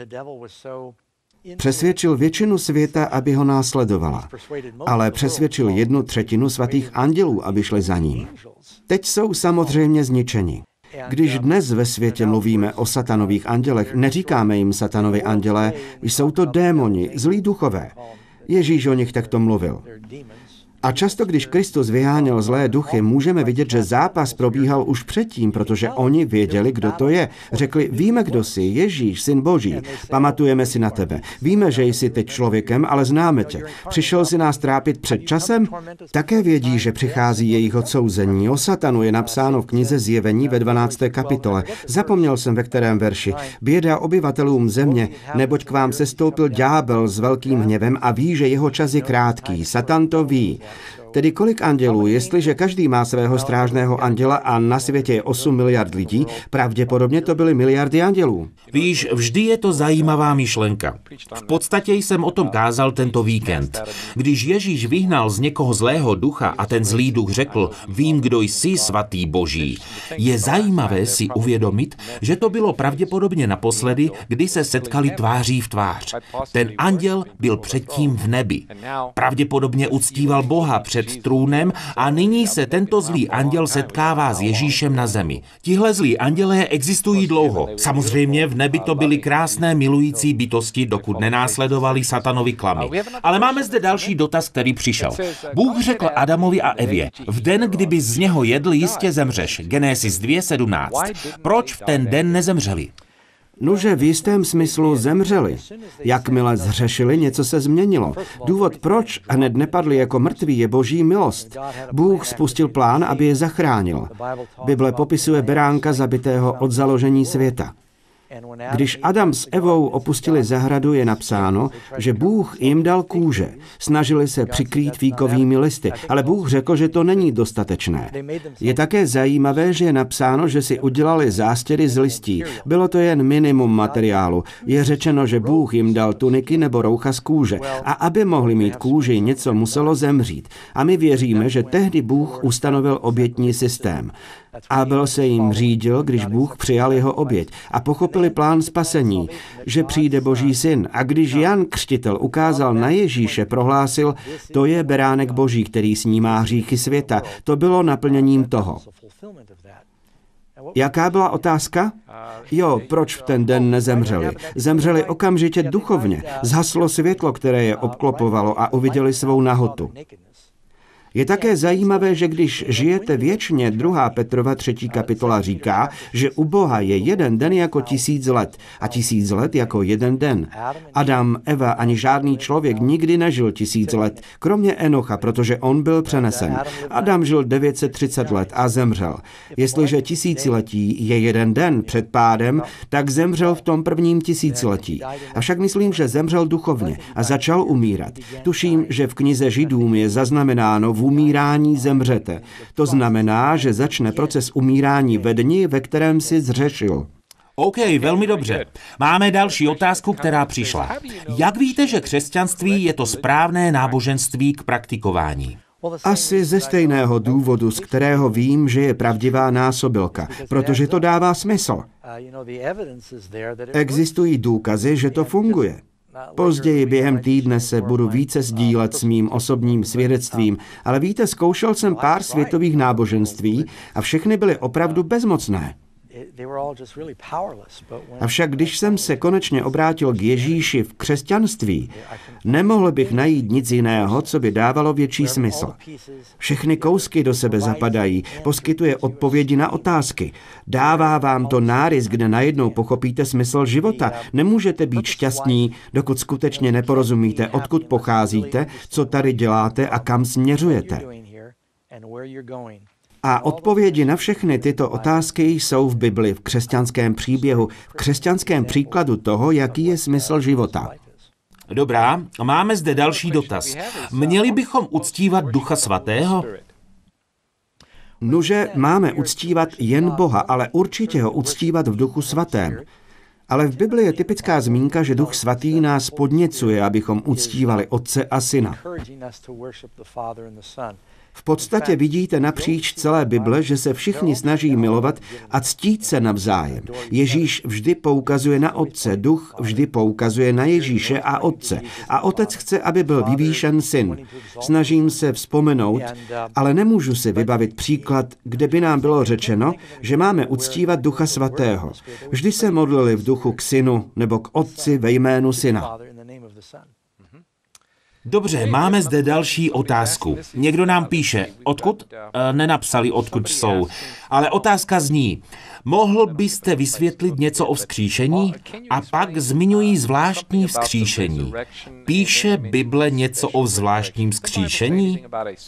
Přesvědčil většinu světa, aby ho následovala, ale přesvědčil jednu třetinu svatých andělů, aby šli za ním. Teď jsou samozřejmě zničeni. Když dnes ve světě mluvíme o satanových andělech, neříkáme jim satanovi andělé, jsou to démoni, zlí duchové. Ježíš o nich takto mluvil. A často, když Kristus vyháněl zlé duchy, můžeme vidět, že zápas probíhal už předtím, protože oni věděli, kdo to je. Řekli, víme, kdo jsi, Ježíš, syn Boží, pamatujeme si na tebe. Víme, že jsi teď člověkem, ale známe tě. Přišel si nás trápit před časem? Také vědí, že přichází jejich odsouzení. O Satanu je napsáno v knize Zjevení ve dvanácté kapitole. Zapomněl jsem, ve kterém verši. Běda obyvatelům země, neboť k vám sestoupil ďábel s velkým hněvem a ví, že jeho čas je krátký. Satan to ví. Tedy kolik andělů, jestliže každý má svého strážného anděla a na světě je osm miliard lidí, pravděpodobně to byly miliardy andělů. Víš, vždy je to zajímavá myšlenka. V podstatě jsem o tom kázal tento víkend. Když Ježíš vyhnal z někoho zlého ducha a ten zlý duch řekl, vím, kdo jsi, svatý Boží, je zajímavé si uvědomit, že to bylo pravděpodobně naposledy, kdy se setkali tváří v tvář. Ten anděl byl předtím v nebi. Pravděpodobně uctíval Boha před trůnem a nyní se tento zlý anděl setkává s Ježíšem na zemi. Tihle zlí andělé existují dlouho. Samozřejmě v nebi to byly krásné milující bytosti, dokud nenásledovali satanovi klamy. Ale máme zde další dotaz, který přišel. Bůh řekl Adamovi a Evě, v den, kdyby z něho jedl, jistě zemřeš. Genesis dvě sedmnáct. Proč v ten den nezemřeli? Nuže v jistém smyslu zemřeli. Jakmile zřešili, něco se změnilo. Důvod, proč hned nepadli jako mrtví, je boží milost. Bůh spustil plán, aby je zachránil. Bible popisuje beránka zabitého od založení světa. Když Adam s Evou opustili zahradu, je napsáno, že Bůh jim dal kůže. Snažili se přikrýt fíkovými listy, ale Bůh řekl, že to není dostatečné. Je také zajímavé, že je napsáno, že si udělali zástěry z listí. Bylo to jen minimum materiálu. Je řečeno, že Bůh jim dal tuniky nebo roucha z kůže. A aby mohli mít kůži, něco muselo zemřít. A my věříme, že tehdy Bůh ustanovil obětní systém. Abel se jim řídil, když Bůh přijal jeho oběť a pochopili plán spasení, že přijde Boží syn. A když Jan Křtitel ukázal na Ježíše, prohlásil, to je beránek Boží, který snímá hříchy světa. To bylo naplněním toho. Jaká byla otázka? Jo, proč v ten den nezemřeli? Zemřeli okamžitě duchovně. Zhaslo světlo, které je obklopovalo a uviděli svou nahotu. Je také zajímavé, že když žijete věčně, druhá Petrova třetí kapitola říká, že u Boha je jeden den jako tisíc let a tisíc let jako jeden den. Adam, Eva ani žádný člověk nikdy nežil tisíc let, kromě Enocha, protože on byl přenesen. Adam žil devět set třicet let a zemřel. Jestliže tisíciletí je jeden den před pádem, tak zemřel v tom prvním tisíciletí. Avšak myslím, že zemřel duchovně a začal umírat. Tuším, že v knize Židům je zaznamenáno, v umírání zemřete. To znamená, že začne proces umírání ve dni, ve kterém si zřešil. OK, velmi dobře. Máme další otázku, která přišla. Jak víte, že křesťanství je to správné náboženství k praktikování? Asi ze stejného důvodu, z kterého vím, že je pravdivá násobilka, protože to dává smysl. Existují důkazy, že to funguje. Později během týdne se budu více sdílet s mým osobním svědectvím, ale víte, zkoušel jsem pár světových náboženství a všechny byly opravdu bezmocné. Avšak když jsem se konečně obrátil k Ježíši v křesťanství, nemohl bych najít nic jiného, co by dávalo větší smysl. Všechny kousky do sebe zapadají, poskytuje odpovědi na otázky. Dává vám to nárys, kde najednou pochopíte smysl života. Nemůžete být šťastní, dokud skutečně neporozumíte, odkud pocházíte, co tady děláte a kam směřujete. A odpovědi na všechny tyto otázky jsou v Bibli, v křesťanském příběhu, v křesťanském příkladu toho, jaký je smysl života. Dobrá, máme zde další dotaz. Měli bychom uctívat Ducha Svatého? Nuže, máme uctívat jen Boha, ale určitě ho uctívat v Duchu Svatém. Ale v Bibli je typická zmínka, že Duch Svatý nás podněcuje, abychom uctívali Otce a Syna. V podstatě vidíte napříč celé Bible, že se všichni snaží milovat a ctít se navzájem. Ježíš vždy poukazuje na Otce, Duch vždy poukazuje na Ježíše a Otce. A Otec chce, aby byl vyvýšen Syn. Snažím se vzpomenout, ale nemůžu si vybavit příklad, kde by nám bylo řečeno, že máme uctívat Ducha Svatého. Vždy se modlili v duchu k Synu nebo k Otci ve jménu Syna. Dobře, máme zde další otázku. Někdo nám píše, odkud? E, nenapsali, odkud jsou. Ale otázka zní, mohl byste vysvětlit něco o vzkříšení? A pak zmiňují zvláštní vzkříšení. Píše Bible něco o zvláštním vzkříšení?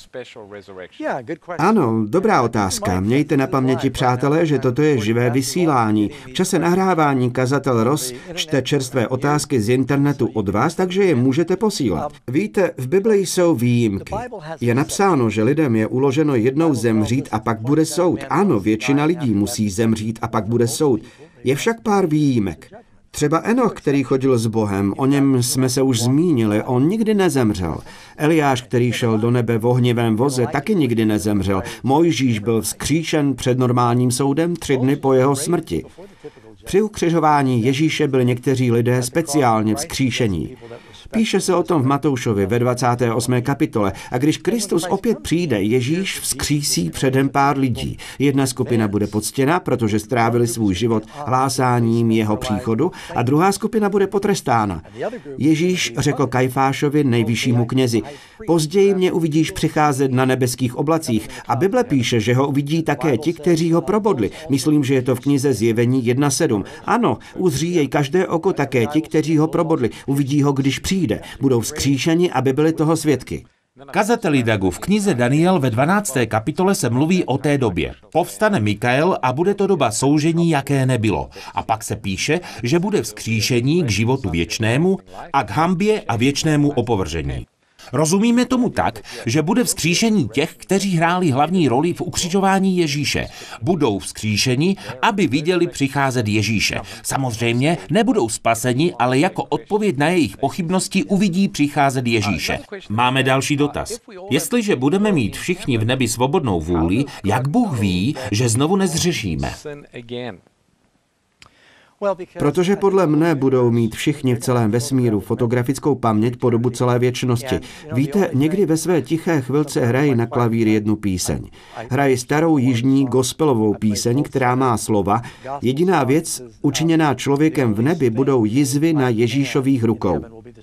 Ano, dobrá otázka. Mějte na paměti, přátelé, že toto je živé vysílání. V čase nahrávání kazatel Ross čte čerstvé otázky z internetu od vás, takže je můžete posílat. Víte, v Bibli jsou výjimky. Je napsáno, že lidem je uloženo jednou zemřít a pak bude soud. Ano, většina lidí musí zemřít a pak bude soud. Je však pár výjimek. Třeba Enoch, který chodil s Bohem, o něm jsme se už zmínili, on nikdy nezemřel. Eliáš, který šel do nebe v ohnivém voze, taky nikdy nezemřel. Mojžíš byl vzkříšen před normálním soudem tři dny po jeho smrti. Při ukřižování Ježíše byli někteří lidé speciálně vzkříšení. Píše se o tom v Matoušovi ve dvacáté osmé kapitole. A když Kristus opět přijde, Ježíš vzkřísí předem pár lidí. Jedna skupina bude poctěna, protože strávili svůj život hlásáním jeho příchodu, a druhá skupina bude potrestána. Ježíš řekl Kajfášovi, nejvyššímu knězi: později mě uvidíš přicházet na nebeských oblacích. A Bible píše, že ho uvidí také ti, kteří ho probodli. Myslím, že je to v knize Zjevení jedna sedm. Ano, uzří jej každé oko, také ti, kteří ho probodli. Uvidí ho, když přijde. Budou vzkříšeni, aby byli toho svědky. Kazateli Dagu, v knize Daniel ve dvanácté kapitole se mluví o té době. Povstane Mikael a bude to doba soužení, jaké nebylo. A pak se píše, že bude vzkříšení k životu věčnému a k hanbě a věčnému opovržení. Rozumíme tomu tak, že bude vzkříšení těch, kteří hráli hlavní roli v ukřižování Ježíše. Budou vzkříšeni, aby viděli přicházet Ježíše. Samozřejmě nebudou spaseni, ale jako odpověď na jejich pochybnosti uvidí přicházet Ježíše. Máme další dotaz. Jestliže budeme mít všichni v nebi svobodnou vůli, jak Bůh ví, že znovu nezřešíme? Protože podle mne budou mít všichni v celém vesmíru fotografickou paměť po dobu celé věčnosti. Víte, někdy ve své tiché chvilce hraji na klavír jednu píseň. Hraji starou jižní gospelovou píseň, která má slova: jediná věc učiněná člověkem v nebi budou jizvy na Ježíšových rukou.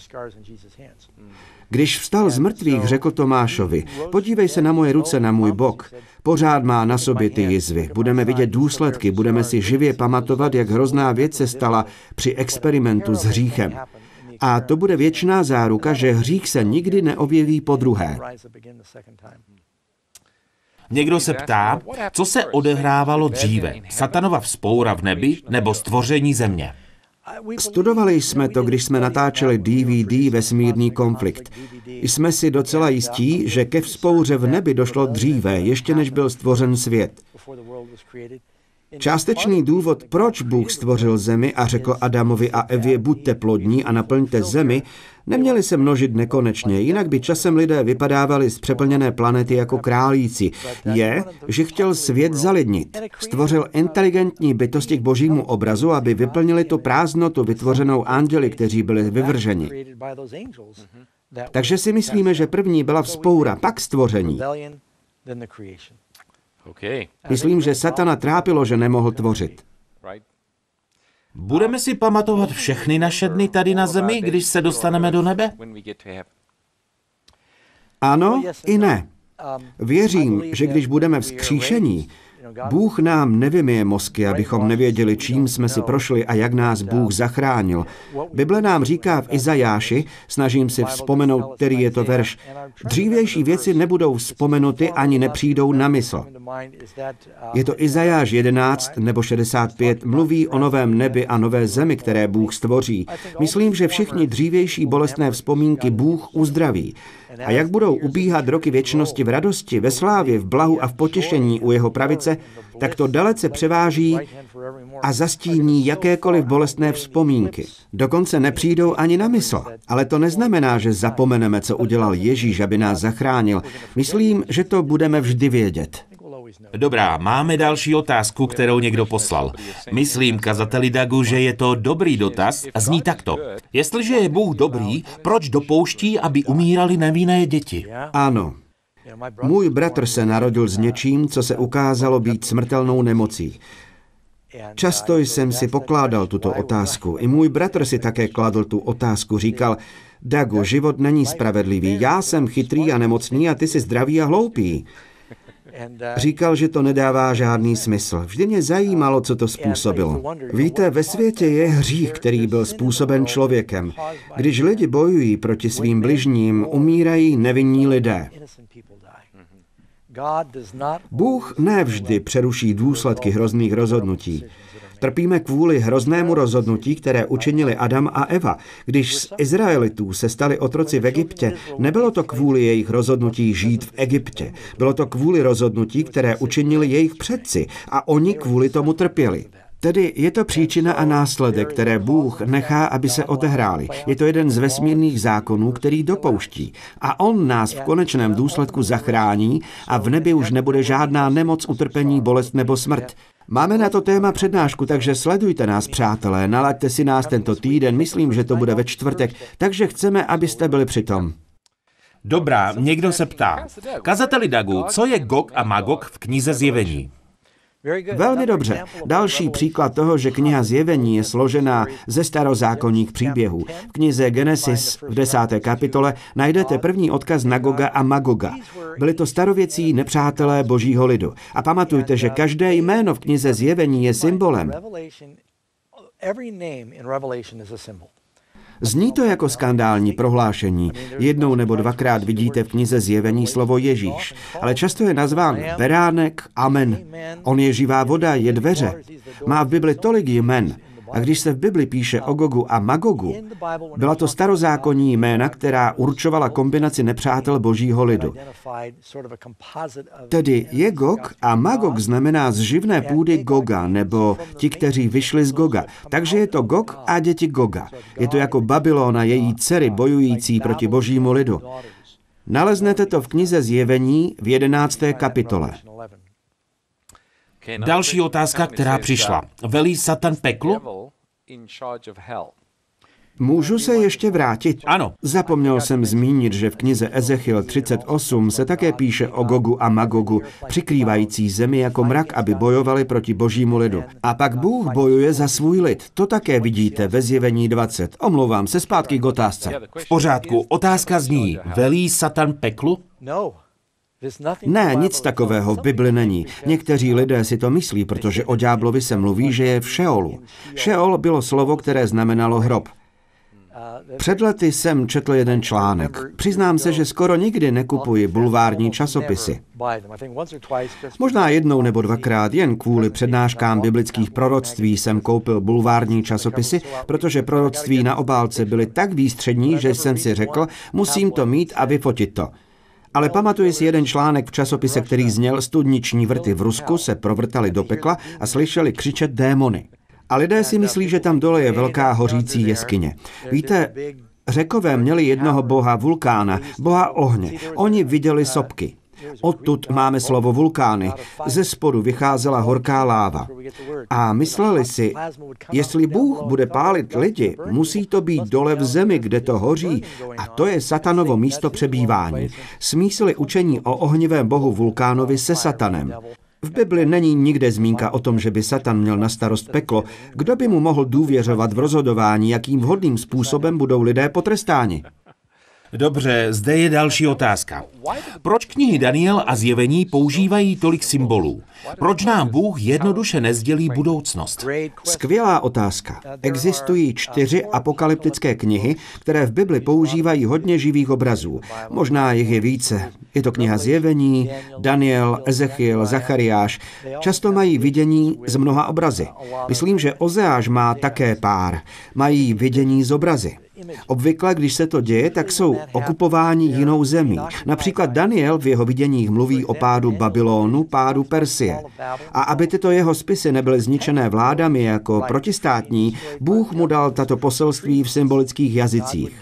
Když vstal z mrtvých, řekl Tomášovi: podívej se na moje ruce, na můj bok. Pořád má na sobě ty jizvy. Budeme vidět důsledky, budeme si živě pamatovat, jak hrozná věc se stala při experimentu s hříchem. A to bude věčná záruka, že hřích se nikdy neobjeví podruhé. Někdo se ptá, co se odehrávalo dříve? Satanova vzpoura v nebi nebo stvoření země? Studovali jsme to, když jsme natáčeli D V D Vesmírný konflikt. Jsme si docela jistí, že ke vzpouře v nebi došlo dříve, ještě než byl stvořen svět. Částečný důvod, proč Bůh stvořil zemi a řekl Adamovi a Evě: buďte plodní a naplňte zemi, neměli se množit nekonečně, jinak by časem lidé vypadávali z přeplněné planety jako králíci, je, že chtěl svět zalidnit. Stvořil inteligentní bytosti k božímu obrazu, aby vyplnili tu prázdnotu vytvořenou anděli, kteří byli vyvrženi. Takže si myslíme, že první byla vzpoura, pak stvoření. Myslím, že Satana trápilo, že nemohl tvořit. Budeme si pamatovat všechny naše dny tady na zemi, když se dostaneme do nebe? Ano i ne. Věřím, že když budeme vzkříšení, Bůh nám nevymyje mozky, abychom nevěděli, čím jsme si prošli a jak nás Bůh zachránil. Bible nám říká v Izajáši, snažím si vzpomenout, který je to verš: dřívější věci nebudou vzpomenuty ani nepřijdou na mysl. Je to Izajáš jedenáct nebo šedesát pět, mluví o novém nebi a nové zemi, které Bůh stvoří. Myslím, že všichni dřívější bolestné vzpomínky Bůh uzdraví. A jak budou ubíhat roky věčnosti v radosti, ve slávě, v blahu a v potěšení u jeho pravice, tak to dalece převáží a zastíní jakékoliv bolestné vzpomínky. Dokonce nepřijdou ani na mysl. Ale to neznamená, že zapomeneme, co udělal Ježíš, aby nás zachránil. Myslím, že to budeme vždy vědět. Dobrá, máme další otázku, kterou někdo poslal. Myslím, kazateli Dagu, že je to dobrý dotaz a zní takto. Jestliže je Bůh dobrý, proč dopouští, aby umírali nevinné děti? Ano. Můj bratr se narodil s něčím, co se ukázalo být smrtelnou nemocí. Často jsem si pokládal tuto otázku. I můj bratr si také kladl tu otázku. Říkal: Dagu, život není spravedlivý. Já jsem chytrý a nemocný a ty jsi zdravý a hloupý. Říkal, že to nedává žádný smysl. Vždy mě zajímalo, co to způsobilo. Víte, ve světě je hřích, který byl způsoben člověkem. Když lidi bojují proti svým bližním, umírají nevinní lidé. Bůh nevždy přeruší důsledky hrozných rozhodnutí. Trpíme kvůli hroznému rozhodnutí, které učinili Adam a Eva. Když z Izraelitů se stali otroci v Egyptě, nebylo to kvůli jejich rozhodnutí žít v Egyptě. Bylo to kvůli rozhodnutí, které učinili jejich předci a oni kvůli tomu trpěli. Tedy je to příčina a následek, které Bůh nechá, aby se odehrály. Je to jeden z vesmírných zákonů, který dopouští. A on nás v konečném důsledku zachrání a v nebi už nebude žádná nemoc, utrpení, bolest nebo smrt. Máme na to téma přednášku, takže sledujte nás, přátelé, nalaďte si nás tento týden, myslím, že to bude ve čtvrtek, takže chceme, abyste byli přitom. Dobrá, někdo se ptá. Kazateli Dagu, co je Gog a Magog v knize Zjevení? Velmi dobře. Další příklad toho, že kniha Zjevení je složená ze starozákonních příběhů. V knize Genesis v desáté kapitole najdete první odkaz na Goga a Magoga. Byli to starověcí nepřátelé božího lidu. A pamatujte, že každé jméno v knize Zjevení je symbolem. Zní to jako skandální prohlášení. Jednou nebo dvakrát vidíte v knize Zjevení slovo Ježíš, ale často je nazván beránek, amen. On je živá voda, je dveře. Má v Bibli tolik jmen. A když se v Bibli píše o Gogu a Magogu, byla to starozákonní jména, která určovala kombinaci nepřátel božího lidu. Tedy je Gog a Magog znamená z živné půdy Goga, nebo ti, kteří vyšli z Goga. Takže je to Gog a děti Goga. Je to jako Babylon a její dcery bojující proti božímu lidu. Naleznete to v knize Zjevení v jedenácté kapitole. Další otázka, která přišla. Velí Satan peklu? Můžu se ještě vrátit? Ano. Zapomněl jsem zmínit, že v knize Ezechiel třicet osm se také píše o Gogu a Magogu, přikrývající zemi jako mrak, aby bojovali proti božímu lidu. A pak Bůh bojuje za svůj lid. To také vidíte ve Zjevení dvacet. Omlouvám se, zpátky k otázce. V pořádku. Otázka zní, velí Satan peklu? Ne, nic takového v Bibli není. Někteří lidé si to myslí, protože o ďáblovi se mluví, že je v Šeolu. Šeol bylo slovo, které znamenalo hrob. Před lety jsem četl jeden článek. Přiznám se, že skoro nikdy nekupuji bulvární časopisy. Možná jednou nebo dvakrát jen kvůli přednáškám biblických proroctví jsem koupil bulvární časopisy, protože proroctví na obálce byly tak výstřední, že jsem si řekl, musím to mít a vyfotit to. Ale pamatuji si jeden článek v časopise, který zněl: studniční vrty v Rusku se provrtaly do pekla a slyšeli křičet démony. A lidé si myslí, že tam dole je velká hořící jeskyně. Víte, Řekové měli jednoho boha vulkána, boha ohně. Oni viděli sopky. Odtud máme slovo vulkány. Ze spodu vycházela horká láva. A mysleli si, jestli Bůh bude pálit lidi, musí to být dole v zemi, kde to hoří. A to je satanovo místo přebývání. Smísili učení o ohnivém bohu vulkánovi se satanem. V Bibli není nikde zmínka o tom, že by Satan měl na starost peklo. Kdo by mu mohl důvěřovat v rozhodování, jakým vhodným způsobem budou lidé potrestáni? Dobře, zde je další otázka. Proč knihy Daniel a Zjevení používají tolik symbolů? Proč nám Bůh jednoduše nezdělí budoucnost? Skvělá otázka. Existují čtyři apokalyptické knihy, které v Bibli používají hodně živých obrazů. Možná jich je více. Je to kniha Zjevení, Daniel, Ezechiel, Zachariáš. Často mají vidění z mnoha obrazy. Myslím, že Ozeáš má také pár. Mají vidění z obrazy. Obvykle, když se to děje, tak jsou okupováni jinou zemí. Například Daniel v jeho viděních mluví o pádu Babylonu, pádu Persie. A aby tyto jeho spisy nebyly zničené vládami jako protistátní, Bůh mu dal tato poselství v symbolických jazycích.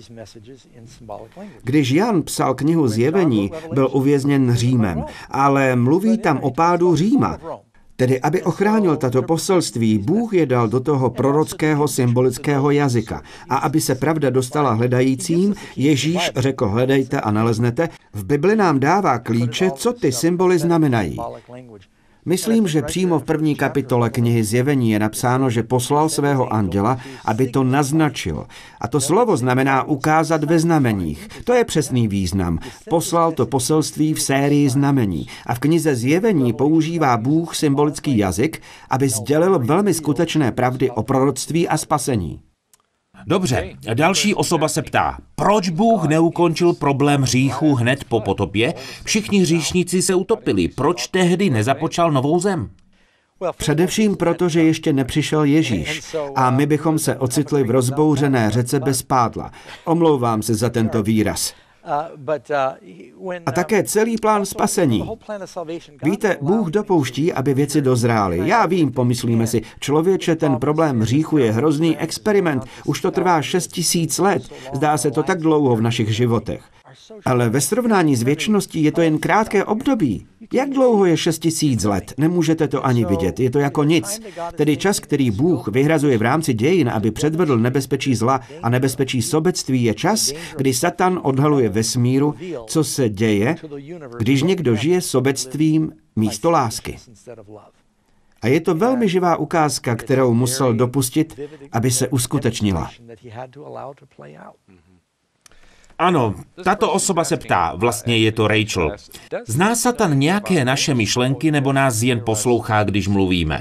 Když Jan psal knihu Zjevení, byl uvězněn Římem, ale mluví tam o pádu Říma. Tedy, aby ochránil tato poselství, Bůh je dal do toho prorockého symbolického jazyka. A aby se pravda dostala hledajícím, Ježíš řekl: hledejte a naleznete. V Bibli nám dává klíče, co ty symboly znamenají. Myslím, že přímo v první kapitole knihy Zjevení je napsáno, že poslal svého anděla, aby to naznačil. A to slovo znamená ukázat ve znameních. To je přesný význam. Poslal to poselství v sérii znamení. A v knize Zjevení používá Bůh symbolický jazyk, aby sdělil velmi skutečné pravdy o proroctví a spasení. Dobře, další osoba se ptá, proč Bůh neukončil problém hříchu hned po potopě? Všichni hříšníci se utopili, proč tehdy nezapočal novou zem? Především proto, že ještě nepřišel Ježíš a my bychom se ocitli v rozbouřené řece bez pádla. Omlouvám se za tento výraz. A také celý plán spasení. Víte, Bůh dopouští, aby věci dozrály. Já vím, pomyslíme si, člověče, ten problém hříchu je hrozný experiment. Už to trvá šest tisíc let. Zdá se to tak dlouho v našich životech. Ale ve srovnání s věčností je to jen krátké období. Jak dlouho je šest tisíc let? Nemůžete to ani vidět, je to jako nic. Tedy čas, který Bůh vyhrazuje v rámci dějin, aby předvedl nebezpečí zla a nebezpečí sobectví, je čas, kdy Satan odhaluje vesmíru, co se děje, když někdo žije sobectvím místo lásky. A je to velmi živá ukázka, kterou musel dopustit, aby se uskutečnila. Ano, tato osoba se ptá, vlastně je to Rachel. Zná Satan nějaké naše myšlenky, nebo nás jen poslouchá, když mluvíme?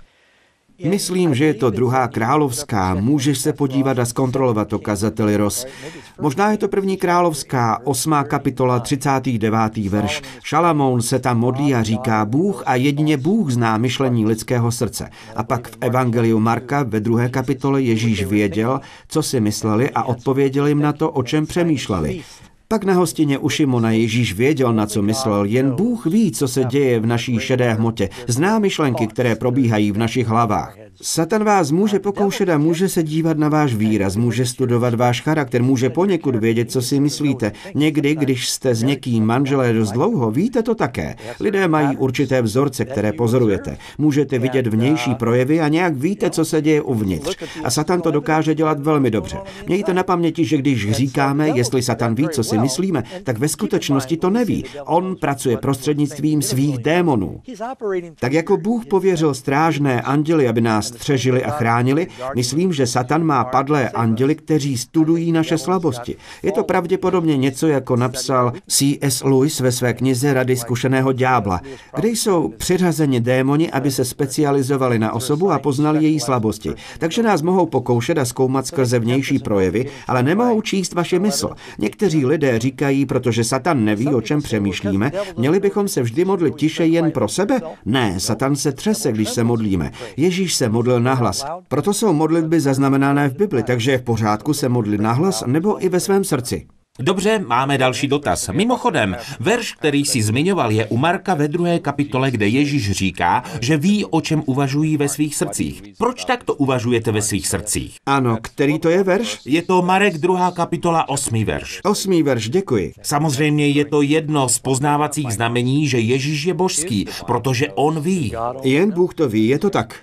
Myslím, že je to druhá královská. Můžeš se podívat a zkontrolovat to, kazateli Ross. Možná je to první královská, osmá kapitola, třicátý devátý verš. Šalamoun se tam modlí a říká, Bůh a jedině Bůh zná myšlení lidského srdce. A pak v evangeliu Marka ve druhé kapitole Ježíš věděl, co si mysleli a odpověděl jim na to, o čem přemýšleli. Pak na hostině u Šimona Ježíš věděl, na co myslel. Jen Bůh ví, co se děje v naší šedé hmotě. Zná myšlenky, které probíhají v našich hlavách. Satan vás může pokoušet a může se dívat na váš výraz, může studovat váš charakter, může poněkud vědět, co si myslíte. Někdy, když jste s někým manželé dost dlouho, víte to také. Lidé mají určité vzorce, které pozorujete. Můžete vidět vnější projevy a nějak víte, co se děje uvnitř. A Satan to dokáže dělat velmi dobře. Mějte na paměti, že když říkáme, jestli Satan ví, co si myslíme, tak ve skutečnosti to neví. On pracuje prostřednictvím svých démonů. Tak jako Bůh pověřil strážné anděly, aby nás střežili a chránili, myslím, že Satan má padlé anděly, kteří studují naše slabosti. Je to pravděpodobně něco, jako napsal C S Lewis ve své knize Rady zkušeného ďábla, kde jsou přiřazeni démoni, aby se specializovali na osobu a poznali její slabosti. Takže nás mohou pokoušet a zkoumat skrze vnější projevy, ale nemohou číst vaši mysl. Někteří lidé říkají, protože Satan neví, o čem přemýšlíme, měli bychom se vždy modlit tiše jen pro sebe? Ne, Satan se třese, když se modlíme. Ježíš se modlil nahlas. Proto jsou modlitby zaznamenané v Bibli, takže je v pořádku se modlit nahlas nebo i ve svém srdci. Dobře, máme další dotaz. Mimochodem, verš, který jsi zmiňoval, je u Marka ve druhé kapitole, kde Ježíš říká, že ví, o čem uvažují ve svých srdcích. Proč takto uvažujete ve svých srdcích? Ano, který to je verš? Je to Marek druhá kapitola, osmý verš. Osmý verš, děkuji. Samozřejmě je to jedno z poznávacích znamení, že Ježíš je božský, protože on ví. Jen Bůh to ví, je to tak.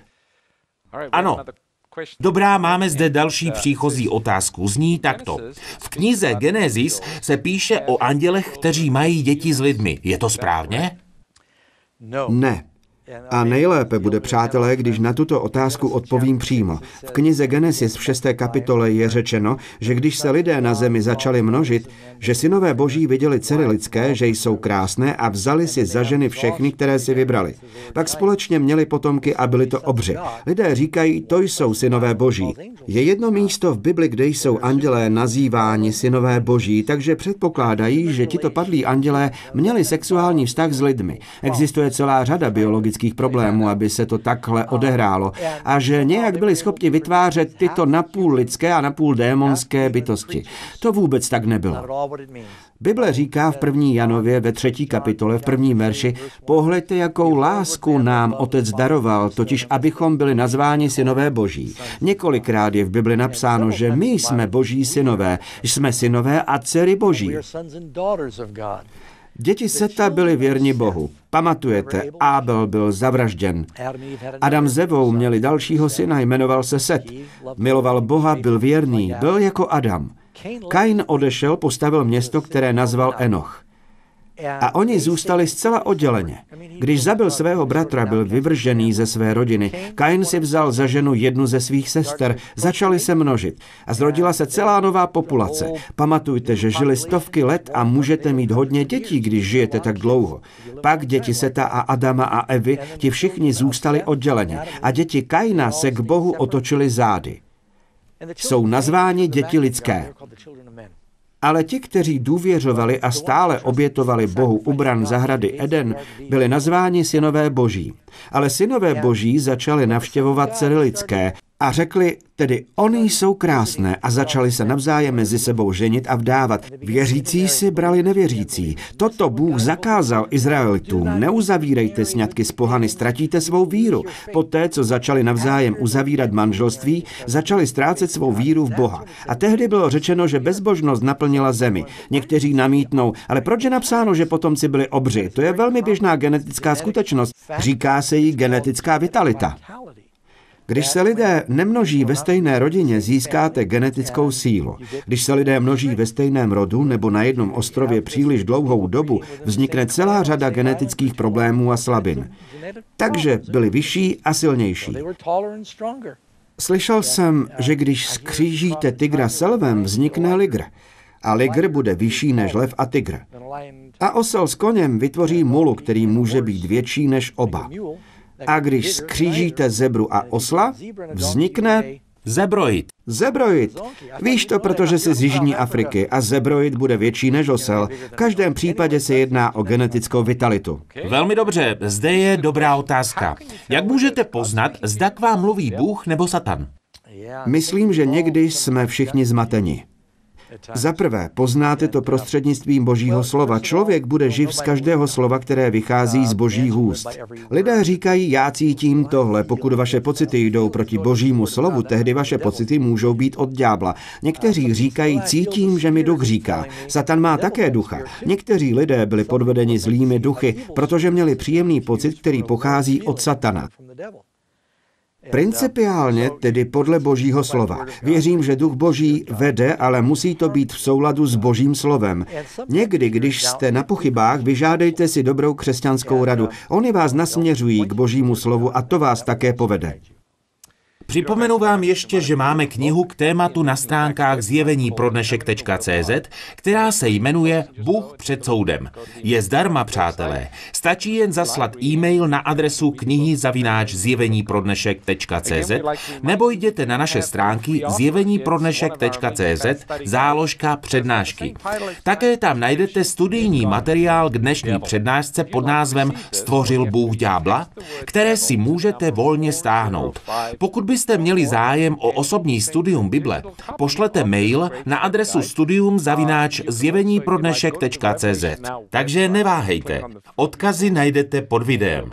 Ano. Dobrá, máme zde další příchozí otázku. Zní takto. V knize Genesis se píše o andělech, kteří mají děti s lidmi. Je to správně? Ne. A nejlépe bude, přátelé, když na tuto otázku odpovím přímo. V knize Genesis v šesté kapitole je řečeno, že když se lidé na zemi začali množit, že synové boží viděli dcery lidské, že jsou krásné a vzali si za ženy všechny, které si vybrali. Pak společně měli potomky a byli to obři. Lidé říkají, to jsou synové boží. Je jedno místo v Bibli, kde jsou andělé nazýváni synové boží, takže předpokládají, že tito padlí andělé měli sexuální vztah s lidmi. Existuje celá řada biologických problémů, aby se to takhle odehrálo, a že nějak byli schopni vytvářet tyto napůl lidské a napůl démonské bytosti. To vůbec tak nebylo. Bible říká v první Janově ve třetí kapitole v prvním verši, pohleďte, jakou lásku nám Otec daroval, totiž abychom byli nazváni synové boží. Několikrát je v Bibli napsáno, že my jsme boží synové, jsme synové a dcery boží. Děti Seta byli věrni Bohu. Pamatujete, Ábel byl zavražděn. Adam s Evou měli dalšího syna, jmenoval se Set. Miloval Boha, byl věrný, byl jako Adam. Kain odešel, postavil město, které nazval Enoch. A oni zůstali zcela odděleně. Když zabil svého bratra, byl vyvržený ze své rodiny. Kain si vzal za ženu jednu ze svých sester, začali se množit a zrodila se celá nová populace. Pamatujte, že žili stovky let a můžete mít hodně dětí, když žijete tak dlouho. Pak děti Seta a Adama a Evy, ti všichni zůstali odděleně a děti Kaina se k Bohu otočily zády. Jsou nazváni děti lidské. Ale ti, kteří důvěřovali a stále obětovali Bohu ubran zahrady Eden, byli nazváni synové boží. Ale synové boží začali navštěvovat dcery lidské A řekli, tedy oni jsou krásné a začali se navzájem mezi sebou ženit a vdávat. Věřící si brali nevěřící. Toto Bůh zakázal Izraelitům. Neuzavírejte sňatky s pohany, ztratíte svou víru. Poté, co začali navzájem uzavírat manželství, začali ztrácet svou víru v Boha. A tehdy bylo řečeno, že bezbožnost naplnila zemi. Někteří namítnou, ale proč je napsáno, že potomci byli obři? To je velmi běžná genetická skutečnost. Říká se jí genetická vitalita. Když se lidé nemnoží ve stejné rodině, získáte genetickou sílu. Když se lidé množí ve stejném rodu nebo na jednom ostrově příliš dlouhou dobu, vznikne celá řada genetických problémů a slabin. Takže byli vyšší a silnější. Slyšel jsem, že když skřížíte tygra s lvem, vznikne ligr. A ligr bude vyšší než lev a tygr. A osel s koněm vytvoří mulu, který může být větší než oba. A když skřížíte zebru a osla, vznikne zebroid. Zebroid. Víš to, protože jsi z Jižní Afriky a zebroid bude větší než osel. V každém případě se jedná o genetickou vitalitu. Velmi dobře, zde je dobrá otázka. Jak můžete poznat, zda k vám mluví Bůh nebo Satan? Myslím, že někdy jsme všichni zmateni. Za prvé, poznáte to prostřednictvím Božího slova. Člověk bude živ z každého slova, které vychází z Božích úst. Lidé říkají, já cítím tohle. Pokud vaše pocity jdou proti Božímu slovu, tehdy vaše pocity můžou být od ďábla. Někteří říkají, cítím, že mi duch říká. Satan má také ducha. Někteří lidé byli podvedeni zlými duchy, protože měli příjemný pocit, který pochází od Satana. Principiálně, tedy podle Božího slova. Věřím, že duch Boží vede, ale musí to být v souladu s Božím slovem. Někdy, když jste na pochybách, vyžádejte si dobrou křesťanskou radu. Oni vás nasměřují k Božímu slovu a to vás také povede. Připomenu vám ještě, že máme knihu k tématu na stránkách zjevení pro dnešek tečka cé zet, která se jmenuje Bůh před soudem. Je zdarma, přátelé. Stačí jen zaslat e-mail na adresu knihy zavináč zjevení pro dnešek tečka cé zet nebo jděte na naše stránky zjevení pro dnešek tečka cé zet záložka přednášky. Také tam najdete studijní materiál k dnešní přednášce pod názvem Stvořil Bůh ďábla, které si můžete volně stáhnout. Pokud byste měli zájem o osobní studium Bible, pošlete mail na adresu studium zavináč zjevení pro dnešek tečka cé zet. Takže neváhejte. Odkazy najdete pod videem.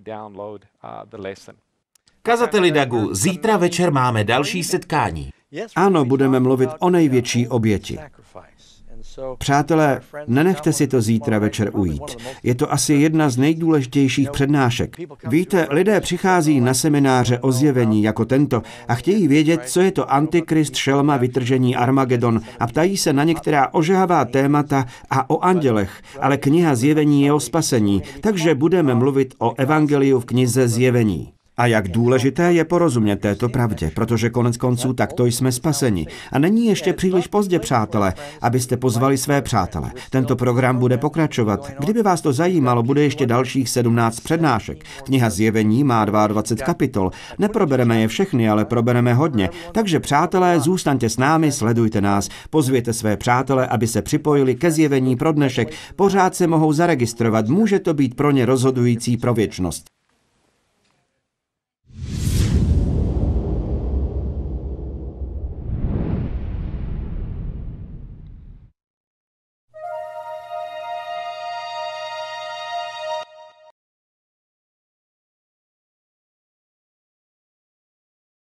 Kazateli Dagu, zítra večer máme další setkání. Ano, budeme mluvit o největší oběti. Přátelé, nenechte si to zítra večer ujít. Je to asi jedna z nejdůležitějších přednášek. Víte, lidé přichází na semináře o zjevení jako tento a chtějí vědět, co je to Antikrist, šelma, vytržení, Armagedon a ptají se na některá ožehavá témata a o andělech, ale kniha Zjevení je o spasení, takže budeme mluvit o evangeliu v knize Zjevení. A jak důležité je porozumět této pravdě, protože konec konců takto jsme spaseni. A není ještě příliš pozdě, přátelé, abyste pozvali své přátele. Tento program bude pokračovat. Kdyby vás to zajímalo, bude ještě dalších sedmnáct přednášek. Kniha Zjevení má dvacet dva kapitol. Neprobereme je všechny, ale probereme hodně. Takže přátelé, zůstaňte s námi, sledujte nás. Pozvěte své přátele, aby se připojili ke Zjevení pro dnešek. Pořád se mohou zaregistrovat, může to být pro ně rozhodující pro věčnost.